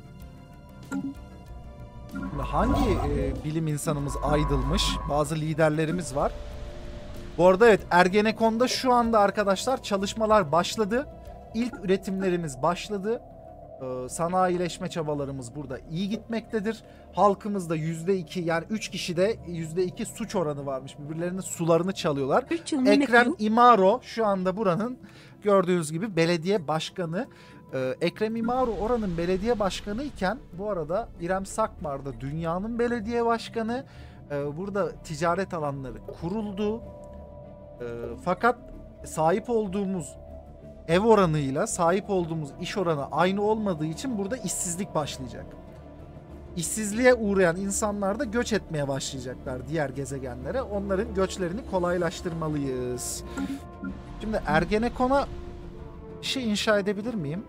Hangi e, bilim insanımız aydılmış? Bazı liderlerimiz var. Bu arada evet, Ergenekon'da şu anda arkadaşlar çalışmalar başladı. İlk üretimlerimiz başladı. Ee, sanayileşme çabalarımız burada iyi gitmektedir. Halkımızda yüzde iki, yani üç kişide yüzde iki suç oranı varmış. Birbirlerinin sularını çalıyorlar. Ekrem İmaro şu anda buranın gördüğünüz gibi belediye başkanı. Ee, Ekrem İmaro oranın belediye başkanı iken bu arada İrem Sakmar da dünyanın belediye başkanı. Ee, burada ticaret alanları kuruldu. Ee, fakat sahip olduğumuz ev oranıyla sahip olduğumuz iş oranı aynı olmadığı için burada işsizlik başlayacak. İşsizliğe uğrayan insanlar da göç etmeye başlayacaklar diğer gezegenlere. Onların göçlerini kolaylaştırmalıyız. Şimdi Ergenekon'a bir şey inşa edebilir miyim?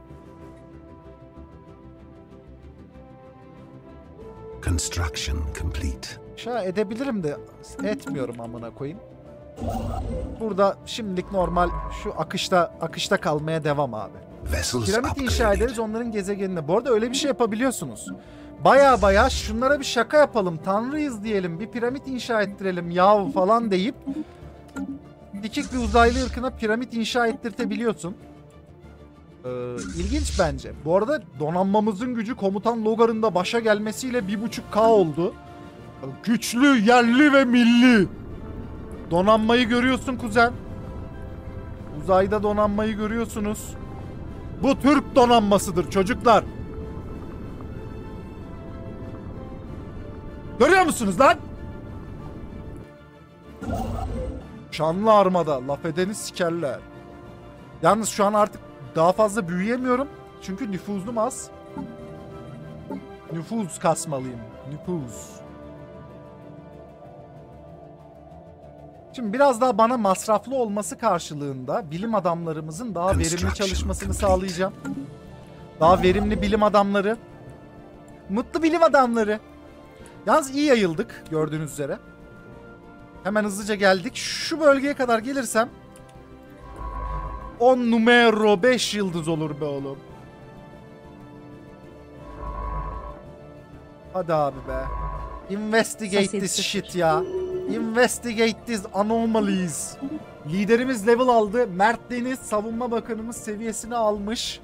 Construction complete. İnşa edebilirim de etmiyorum amına koyayım. Burada şimdilik normal şu akışta akışta kalmaya devam abi. Vessels Piramit inşa upgraded. ederiz onların gezegenine. Bu arada öyle bir şey yapabiliyorsunuz. Baya baya şunlara bir şaka yapalım. Tanrıyız diyelim. Bir piramit inşa ettirelim yahu falan deyip dikik bir uzaylı ırkına piramit inşa ettirtebiliyorsun. Ee, ilginç bence. Bu arada donanmamızın gücü komutan Logar'ın da başa gelmesiyle bir buçuk K oldu. Güçlü, yerli ve milli. Donanmayı görüyorsun kuzen. Uzayda donanmayı görüyorsunuz. Bu Türk donanmasıdır çocuklar. Görüyor musunuz lan? Şanlı armada. Laf edeni sikerler. Yalnız şu an artık daha fazla büyüyemiyorum. Çünkü nüfuzum az. Nüfuz kasmalıyım. Nüfuz. Şimdi biraz daha bana masraflı olması karşılığında bilim adamlarımızın daha verimli çalışmasını sağlayacağım. Daha verimli bilim adamları. Mutlu bilim adamları. Yalnız iyi yayıldık gördüğünüz üzere. Hemen hızlıca geldik. Şu bölgeye kadar gelirsem on numero beş yıldız olur be oğlum. Hadi abi be. Investigate this shit ya. Investigate these anomalies. Liderimiz level aldı. Mert Deniz savunma bakanımız seviyesini almış.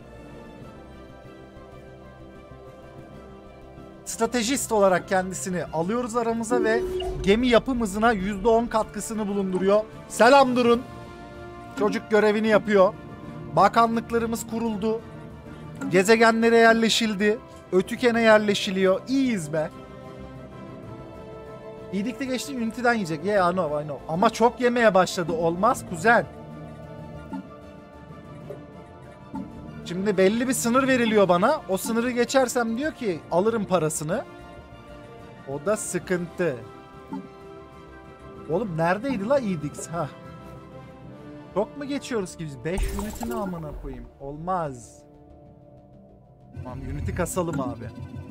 Stratejist olarak kendisini alıyoruz aramıza ve gemi yapım hızına yüzde on katkısını bulunduruyor. Selam durun. Çocuk görevini yapıyor. Bakanlıklarımız kuruldu. Gezegenlere yerleşildi. Ötüken'e yerleşiliyor. İyiyiz be. İyidikte geçti, Unity'den yiyecek. Yeah, I know, I know. Ama çok yemeye başladı. Olmaz kuzen. Şimdi belli bir sınır veriliyor bana. O sınırı geçersem diyor ki alırım parasını. O da sıkıntı. Oğlum neredeydi la İdix? Ha. Çok mu geçiyoruz ki biz? beş Unity'ni amına koyayım. Olmaz. Tamam, Unity kasalım abi.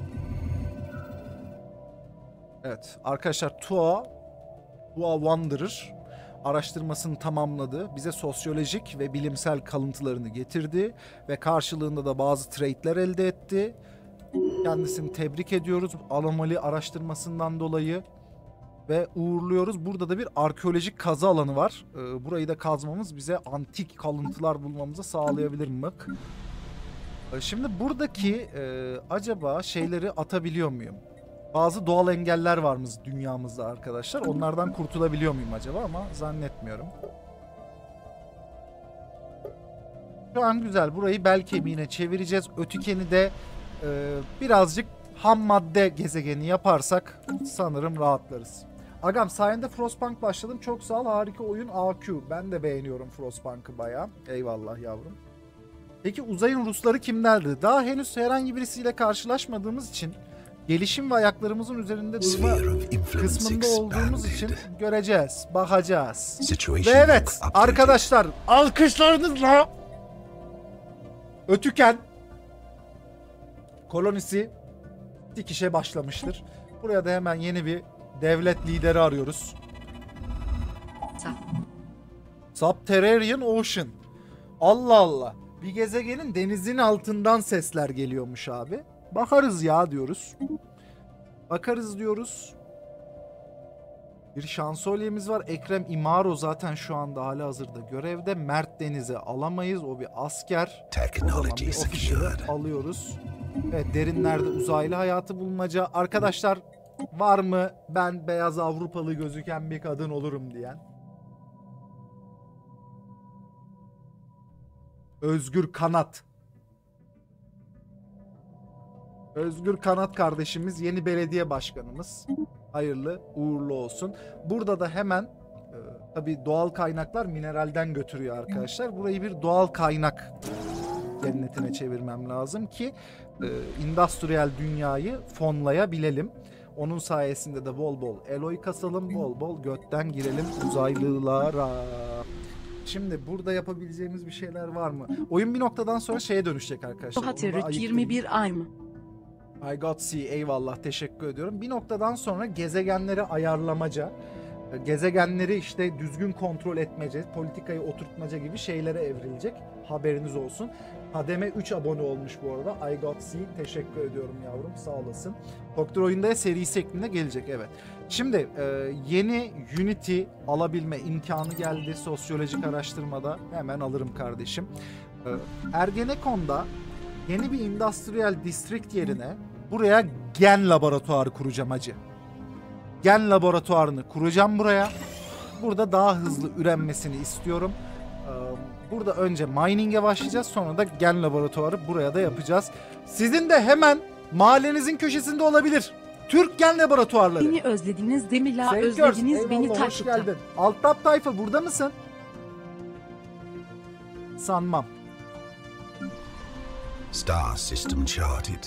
Evet arkadaşlar, Tua Tua Wanderer araştırmasını tamamladı. Bize sosyolojik ve bilimsel kalıntılarını getirdi ve karşılığında da bazı trade'ler elde etti. Kendisini tebrik ediyoruz anomali araştırmasından dolayı ve uğurluyoruz. Burada da bir arkeolojik kazı alanı var. Ee, burayı da kazmamız bize antik kalıntılar bulmamızı sağlayabilir mi? Ee, şimdi buradaki e, acaba şeyleri atabiliyor muyum? Bazı doğal engeller varmış dünyamızda arkadaşlar. Onlardan kurtulabiliyor muyum acaba, ama zannetmiyorum. Şu an güzel. Burayı bel kemiğine çevireceğiz. Ötükeni de e, birazcık ham madde gezegeni yaparsak sanırım rahatlarız. Agam sayende Frostpunk başladım. Çok sağ ol. Harika oyun A Q. Ben de beğeniyorum Frostpunk'ı bayağı. Eyvallah yavrum. Peki uzayın Rusları kimlerdi? Daha henüz herhangi birisiyle karşılaşmadığımız için gelişim ve ayaklarımızın üzerinde durma Sphere of influence kısmında olduğumuz için expanded. göreceğiz, bakacağız. Situation Ve evet look updated. arkadaşlar alkışlarınızla Ötüken kolonisi dikişe başlamıştır. Buraya da hemen yeni bir devlet lideri arıyoruz. Sa- Subterranean Ocean. Allah Allah. Bir gezegenin denizin altından sesler geliyormuş abi. Bakarız ya diyoruz. Bakarız diyoruz. Bir şansölyemiz var. Ekrem İmaro zaten şu anda hali hazırda görevde. Mert Deniz'e alamayız. O bir asker. O zaman Technology bir ofiseri secured. alıyoruz. Evet, derinlerde uzaylı hayatı bulmaca. Arkadaşlar var mı ben beyaz Avrupalı gözüken bir kadın olurum diyen? Özgür Kanat. Özgür Kanat kardeşimiz yeni belediye başkanımız. Hayırlı uğurlu olsun. Burada da hemen e, tabii doğal kaynaklar mineralden götürüyor arkadaşlar. Burayı bir doğal kaynak cennetine çevirmem lazım ki e, endüstriyel dünyayı fonlayabilelim. Onun sayesinde de bol bol eloy kasalım, bol bol götten girelim uzaylılara. Şimdi burada yapabileceğimiz bir şeyler var mı? Oyun bir noktadan sonra şeye dönüşecek arkadaşlar. Onu da Hatırlık ayıklayayım. yirmi bir ay mı? I got C, eyvallah, teşekkür ediyorum. Bir noktadan sonra gezegenleri ayarlamaca, gezegenleri işte düzgün kontrol etmece, politikayı oturtmaca gibi şeylere evrilecek. Haberiniz olsun. Hademe üç abone olmuş bu arada. I got C, teşekkür ediyorum yavrum, sağ olasın. Doktor Oyun'da seri şeklinde gelecek, evet. Şimdi e, yeni Unity alabilme imkanı geldi sosyolojik araştırmada. Hemen alırım kardeşim. E, Ergenekon'da yeni bir Industrial District yerine buraya gen laboratuvarı kuracağım hacı. Gen laboratuvarını kuracağım buraya. Burada daha hızlı ürenmesini istiyorum. Ee, Burada önce mining'e başlayacağız. Sonra da gen laboratuvarı buraya da yapacağız. Sizin de hemen mahallenizin köşesinde olabilir Türk gen laboratuvarları. Beni özlediniz değil mi la? Saint Özlediniz Girls, beni eyvallah, hoş taşta. geldin. Alttap tayfa burada mısın? Sanmam. Star system charted.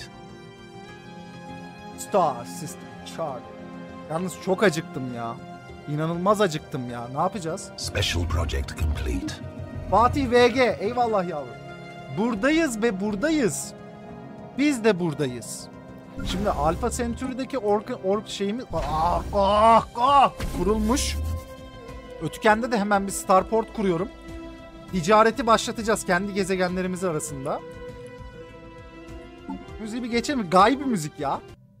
Star System Chart. Yalnız çok acıktım ya. İnanılmaz acıktım ya. Ne yapacağız? Special project complete. Fatih V G. Eyvallah yavrum. Buradayız ve buradayız. Biz de buradayız. Şimdi Alpha Centauri'deki ork, ork şeyimiz ah, ah, ah, kurulmuş. Ötüken'de de hemen bir starport kuruyorum. Ticareti başlatacağız kendi gezegenlerimiz arasında. Müziği bir geçelim. Gay bir müzik ya.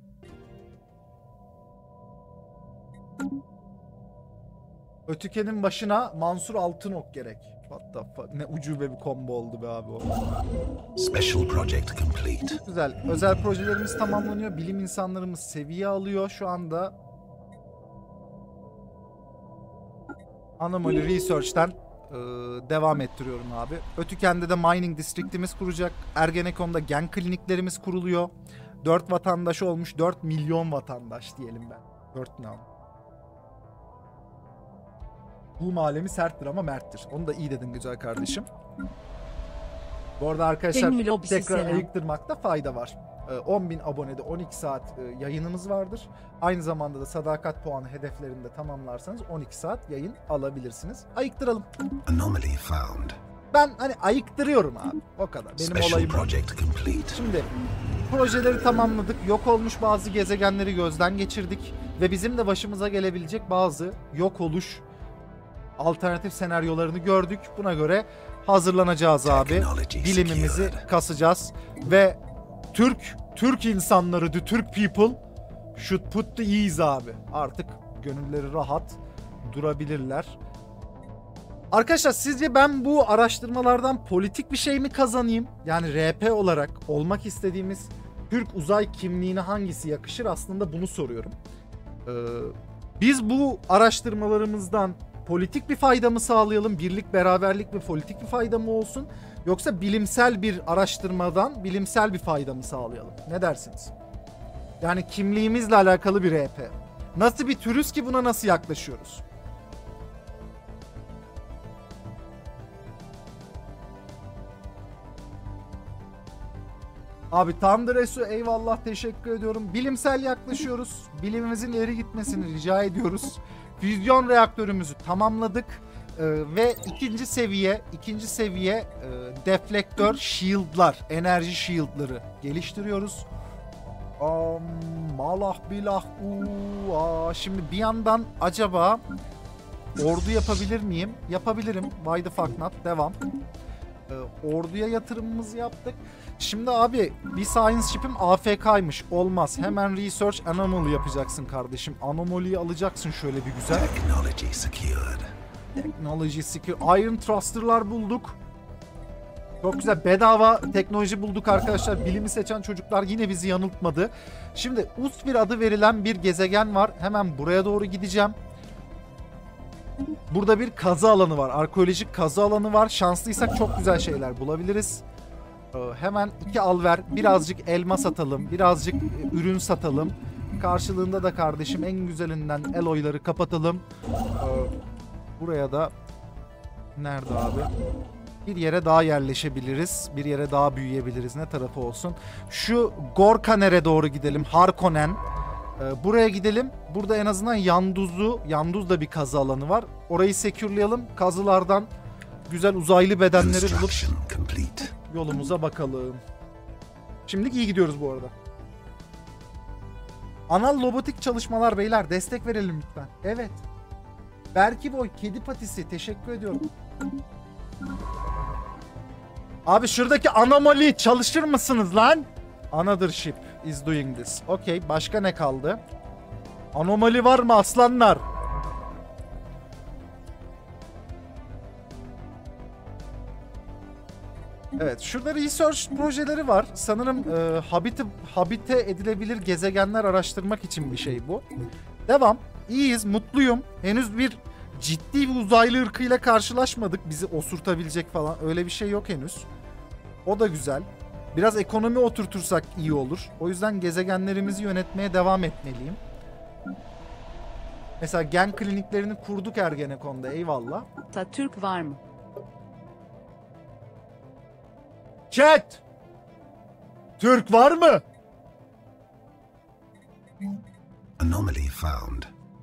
Ötüken'in başına Mansur Altınok gerek. What the fuck? Ne ucube bir combo oldu be abi o. Special project complete. Güzel. Özel projelerimiz tamamlanıyor. Bilim insanlarımız seviye alıyor şu anda. Anomaly Research'ten e, devam ettiriyorum abi. Ötüken'de de Mining District'imiz kuracak. Ergenekon'da gen kliniklerimiz kuruluyor. dört vatandaş olmuş. dört milyon vatandaş diyelim ben. dört ne? Bu mahallemi serttir ama merttir. Onu da iyi dedin güzel kardeşim. Bu arada arkadaşlar Benim lobisi tekrar selam. ayıktırmakta fayda var. Ee, on bin abonede on iki saat e, yayınımız vardır. Aynı zamanda da sadakat puanı hedeflerinde tamamlarsanız on iki saat yayın alabilirsiniz. Ayıktıralım. Anomaly found. Ben hani ayıktırıyorum abi. O kadar. Benim Special olayım o. project complete. Şimdi projeleri tamamladık. Yok olmuş bazı gezegenleri gözden geçirdik. Ve bizim de başımıza gelebilecek bazı yok oluş alternatif senaryolarını gördük. Buna göre hazırlanacağız abi. Technology Bilimimizi secured. kasacağız. Ve Türk, Türk insanları, the Türk people should put the ease abi. Artık gönülleri rahat durabilirler. Arkadaşlar sizce ben bu araştırmalardan politik bir şey mi kazanayım? Yani R P olarak olmak istediğimiz Türk uzay kimliğine hangisi yakışır? Aslında bunu soruyorum. Ee, biz bu araştırmalarımızdan politik bir fayda mı sağlayalım? Birlik, beraberlik ve politik bir fayda mı olsun? Yoksa bilimsel bir araştırmadan bilimsel bir fayda mı sağlayalım? Ne dersiniz? Yani kimliğimizle alakalı bir R P. Nasıl bir türüz ki buna nasıl yaklaşıyoruz? Abi Thunderesu eyvallah, teşekkür ediyorum. Bilimsel yaklaşıyoruz. Bilimimizin ileri gitmesini rica ediyoruz. Füzyon reaktörümüzü tamamladık. Ee, ve ikinci seviye ikinci seviye e, deflektör shield'lar, enerji shield'ları geliştiriyoruz. Um, malah bilah uu, aa. Şimdi bir yandan acaba ordu yapabilir miyim? Yapabilirim. Why the fuck not? Devam. Ee, orduya yatırımımızı yaptık. Şimdi abi bir science ship'im A F K'ymış. Olmaz. Hemen research anomaly yapacaksın kardeşim. Anomaly'yi alacaksın şöyle bir güzel. Technology secured. Technology secure. Iron thruster'lar bulduk. Çok güzel. Bedava teknoloji bulduk arkadaşlar. Bilimi seçen çocuklar yine bizi yanıltmadı. Şimdi Usfir adı verilen bir gezegen var. Hemen buraya doğru gideceğim. Burada bir kazı alanı var. Arkeolojik kazı alanı var. Şanslıysak çok güzel şeyler bulabiliriz. Ee, hemen iki alver, birazcık elma satalım, birazcık ürün satalım. Karşılığında da kardeşim en güzelinden eloyları kapatalım. Ee, buraya da nerede abi? Bir yere daha yerleşebiliriz. Bir yere daha büyüyebiliriz. Ne tarafı olsun? Şu Gorkaner'e doğru gidelim. Harkonnen. Ee, buraya gidelim. Burada en azından Yanduz'u, Yanduz da bir kazı alanı var. Orayı sekürleyelim. Kazılardan güzel uzaylı bedenleri bulup Complete. yolumuza bakalım. Şimdilik iyi gidiyoruz bu arada. Anal robotik çalışmalar beyler. Destek verelim lütfen. Evet. Berki Boy, kedi patisi. Teşekkür ediyorum. Abi şuradaki anomali çalışır mısınız lan? Another ship is doing this. Okey. Başka ne kaldı? Anomali var mı aslanlar? Evet. Şurada research projeleri var. Sanırım e, habite, habite edilebilir gezegenler araştırmak için bir şey bu. Devam. İyiyiz. Mutluyum. Henüz bir ciddi bir uzaylı ırkıyla karşılaşmadık. Bizi osurtabilecek falan. Öyle bir şey yok henüz. O da güzel. Biraz ekonomi oturtursak iyi olur. O yüzden gezegenlerimizi yönetmeye devam etmeliyim. Mesela gen kliniklerini kurduk Ergenekon'da. Eyvallah. Türk var mı? Chat! Türk var mı? Anomaly found.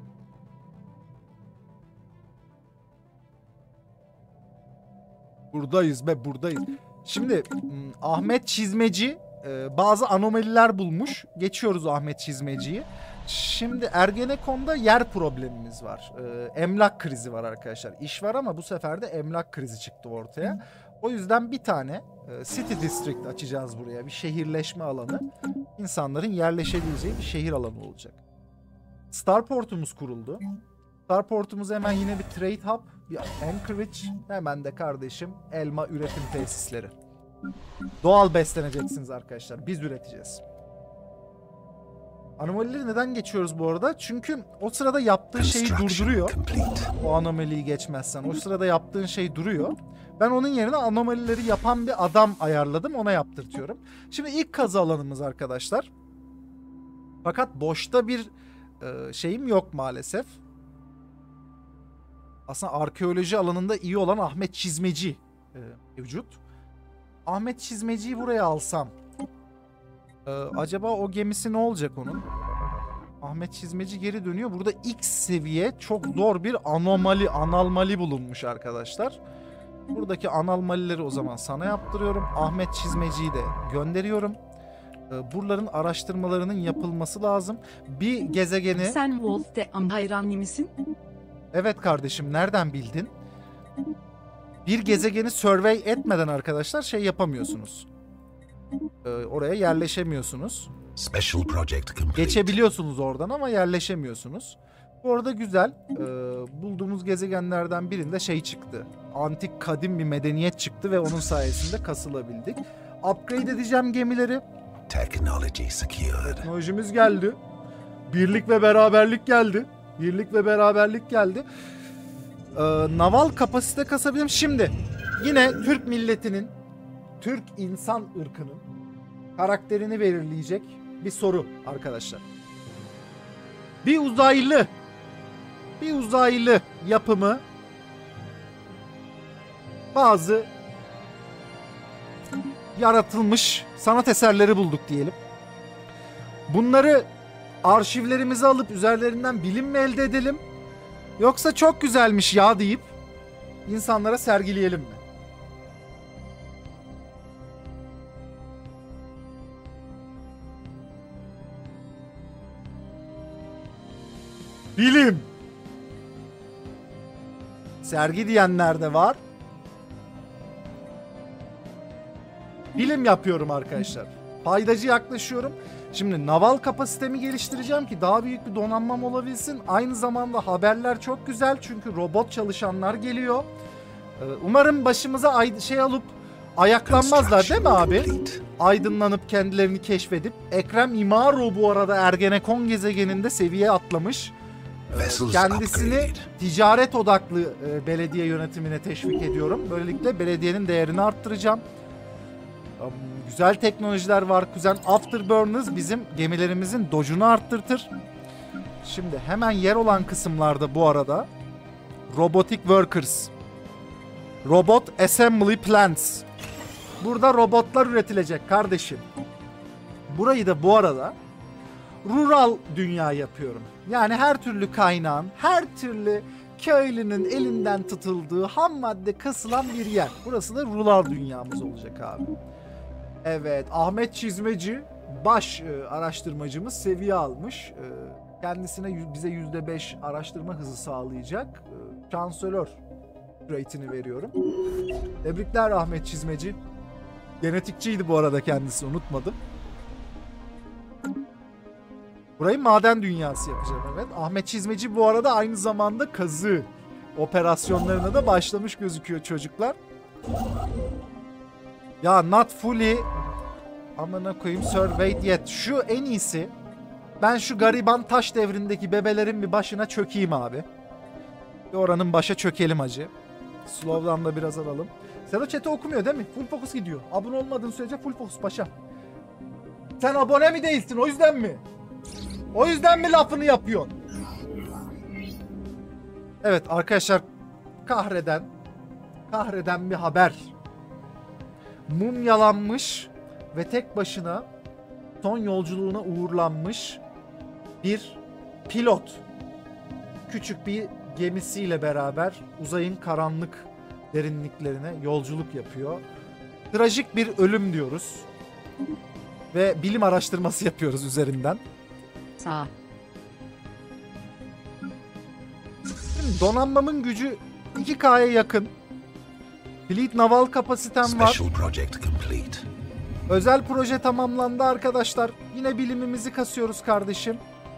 Buradayız be, buradayız. Şimdi Ahmet Çizmeci e, bazı anomaliler bulmuş. Geçiyoruz Ahmet Çizmeci'yi. Şimdi Ergenekon'da yer problemimiz var. E, emlak krizi var arkadaşlar. İş var ama bu sefer de emlak krizi çıktı ortaya. O yüzden bir tane e, City District açacağız buraya. Bir şehirleşme alanı. İnsanların yerleşebileceği bir şehir alanı olacak. Starport'umuz kuruldu. Starport'umuz hemen yine bir trade hub, bir anchorage. Hemen de kardeşim elma üretim tesisleri. Doğal besleneceksiniz arkadaşlar. Biz üreteceğiz. Anomalileri neden geçiyoruz bu arada? Çünkü o sırada yaptığın şeyi durduruyor. O anomaliyi geçmezsen. O sırada yaptığın şey duruyor. Ben onun yerine anomalileri yapan bir adam ayarladım. Ona yaptırtıyorum. Şimdi ilk kazı alanımız arkadaşlar. Fakat boşta bir e, şeyim yok maalesef. Aslında arkeoloji alanında iyi olan Ahmet Çizmeci e, mevcut. Ahmet Çizmeci'yi buraya alsam. E, acaba o gemisi ne olacak onun? Ahmet Çizmeci geri dönüyor. Burada X seviye çok zor bir anomali, analmali bulunmuş arkadaşlar. Buradaki analmalileri o zaman sana yaptırıyorum. Ahmet Çizmeci'yi de gönderiyorum. E, buraların araştırmalarının yapılması lazım. Bir gezegeni... Sen Wolf de am hayranı mısın? Evet kardeşim, nereden bildin? Bir gezegeni survey etmeden arkadaşlar şey yapamıyorsunuz. Ee, oraya yerleşemiyorsunuz. Special project complete. Geçebiliyorsunuz oradan ama yerleşemiyorsunuz. Bu arada güzel. Ee, bulduğumuz gezegenlerden birinde şey çıktı. Antik kadim bir medeniyet çıktı ve onun sayesinde kasılabildik. Upgrade edeceğim gemileri. Technology secured. Teknolojimiz geldi. Birlik ve beraberlik geldi. Birlik ve beraberlik geldi. Ee, naval kapasite kasabilirim. Şimdi yine Türk milletinin, Türk insan ırkının karakterini belirleyecek bir soru arkadaşlar. Bir uzaylı, bir uzaylı yapımı bazı yaratılmış sanat eserleri bulduk diyelim. Bunları arşivlerimize alıp üzerlerinden bilim mi elde edelim? Yoksa çok güzelmiş ya deyip insanlara sergileyelim mi? Bilim. Sergi diyenler de var. Bilim yapıyorum arkadaşlar. Faydacı yaklaşıyorum. Şimdi naval kapasitemi geliştireceğim ki daha büyük bir donanmam olabilsin. Aynı zamanda haberler çok güzel çünkü robot çalışanlar geliyor. Umarım başımıza ay- şey alıp ayaklanmazlar değil mi abi? Aydınlanıp kendilerini keşfedip. Ekrem İmaro bu arada Ergenekon gezegeninde seviye atlamış. Kendisini ticaret odaklı e, belediye yönetimine teşvik ediyorum. Böylelikle belediyenin değerini arttıracağım. Um, güzel teknolojiler var kuzen. Afterburners bizim gemilerimizin docunu arttırtır. Şimdi hemen yer olan kısımlarda bu arada Robotic Workers, Robot Assembly Plants. Burada robotlar üretilecek kardeşim. Burayı da bu arada rural dünya yapıyorum. Yani her türlü kaynağın, her türlü köylünün elinden tutulduğu ham madde kasılan bir yer. Burası da rural dünyamız olacak abi. Evet, Ahmet Çizmeci baş e, araştırmacımız seviye almış. E, kendisine yüz, bize yüzde beş araştırma hızı sağlayacak. E, şansölör rate'ini veriyorum. Tebrikler Ahmet Çizmeci. Genetikçiydi bu arada kendisi, unutmadım. Burayı maden dünyası yapacağım, evet. Ahmet Çizmeci bu arada aynı zamanda kazı operasyonlarına da başlamış gözüküyor çocuklar. Ya not fully amına koyayım surveyed yet. Şu en iyisi. Ben şu gariban taş devrindeki bebelerin bir başına çökeyim abi. Bir oranın başa çökelim hacı. Slow'dan da biraz alalım. Sen o chat'i okumuyor değil mi? Full focus gidiyor. Abone olmadığın sürece full focus paşa. Sen abone mi değilsin, o yüzden mi? O yüzden mi lafını yapıyorsun? Evet arkadaşlar, kahreden kahreden bir haber. Mumyalanmış ve tek başına son yolculuğuna uğurlanmış bir pilot küçük bir gemisiyle beraber uzayın karanlık derinliklerine yolculuk yapıyor. Trajik bir ölüm diyoruz ve bilim araştırması yapıyoruz üzerinden. Sağ. Şimdi donanmamın gücü iki K'ya yakın. Fleet naval kapasitem var. Özel proje tamamlandı arkadaşlar. Yine bilimimizi kasıyoruz kardeşim.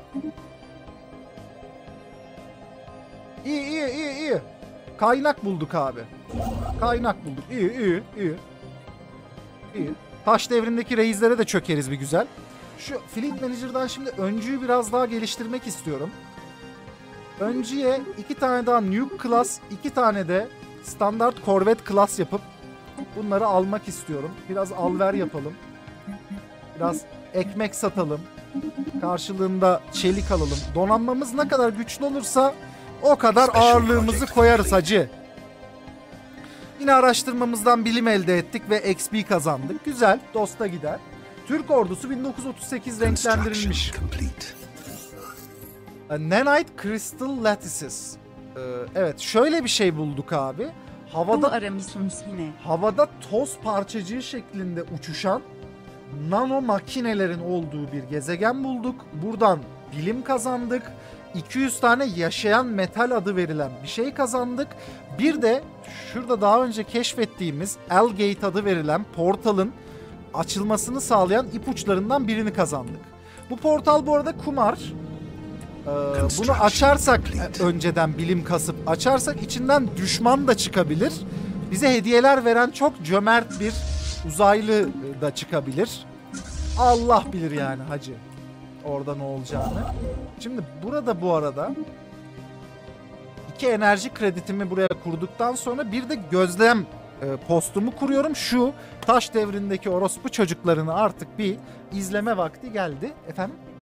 İyi iyi iyi iyi. Kaynak bulduk abi. Kaynak bulduk. İyi iyi iyi. İyi. Taş devrindeki reizlere de çökeriz bir güzel. Şu Fleet Manager'dan şimdi öncüyü biraz daha geliştirmek istiyorum. Öncüye iki tane daha Nuke Class, iki tane de standart Corvette Class yapıp bunları almak istiyorum. Biraz alver yapalım. Biraz ekmek satalım. Karşılığında çelik alalım. Donanmamız ne kadar güçlü olursa o kadar ağırlığımızı koyarız hacı. Yine araştırmamızdan bilim elde ettik ve X P kazandık. Güzel, dosta gider. Türk ordusu bin dokuz yüz otuz sekiz renklendirilmiş. Nanite Crystal Lattices. Ee, evet, şöyle bir şey bulduk abi. Havada aramışsınız yine. Havada toz parçacığı şeklinde uçuşan nano makinelerin olduğu bir gezegen bulduk. Buradan bilim kazandık. iki yüz tane yaşayan metal adı verilen bir şey kazandık. Bir de şurada daha önce keşfettiğimiz L-Gate adı verilen portalın açılmasını sağlayan ipuçlarından birini kazandık. Bu portal bu arada kumar. Ee, bunu açarsak, önceden bilim kasıp açarsak içinden düşman da çıkabilir. Bize hediyeler veren çok cömert bir uzaylı da çıkabilir. Allah bilir yani hacı. Orada ne olacağını. Şimdi burada bu arada iki enerji kreditimi buraya kurduktan sonra bir de gözlem e, postumu kuruyorum. Şu taş devrindeki orospu çocuklarını artık bir izleme vakti geldi. Efendim?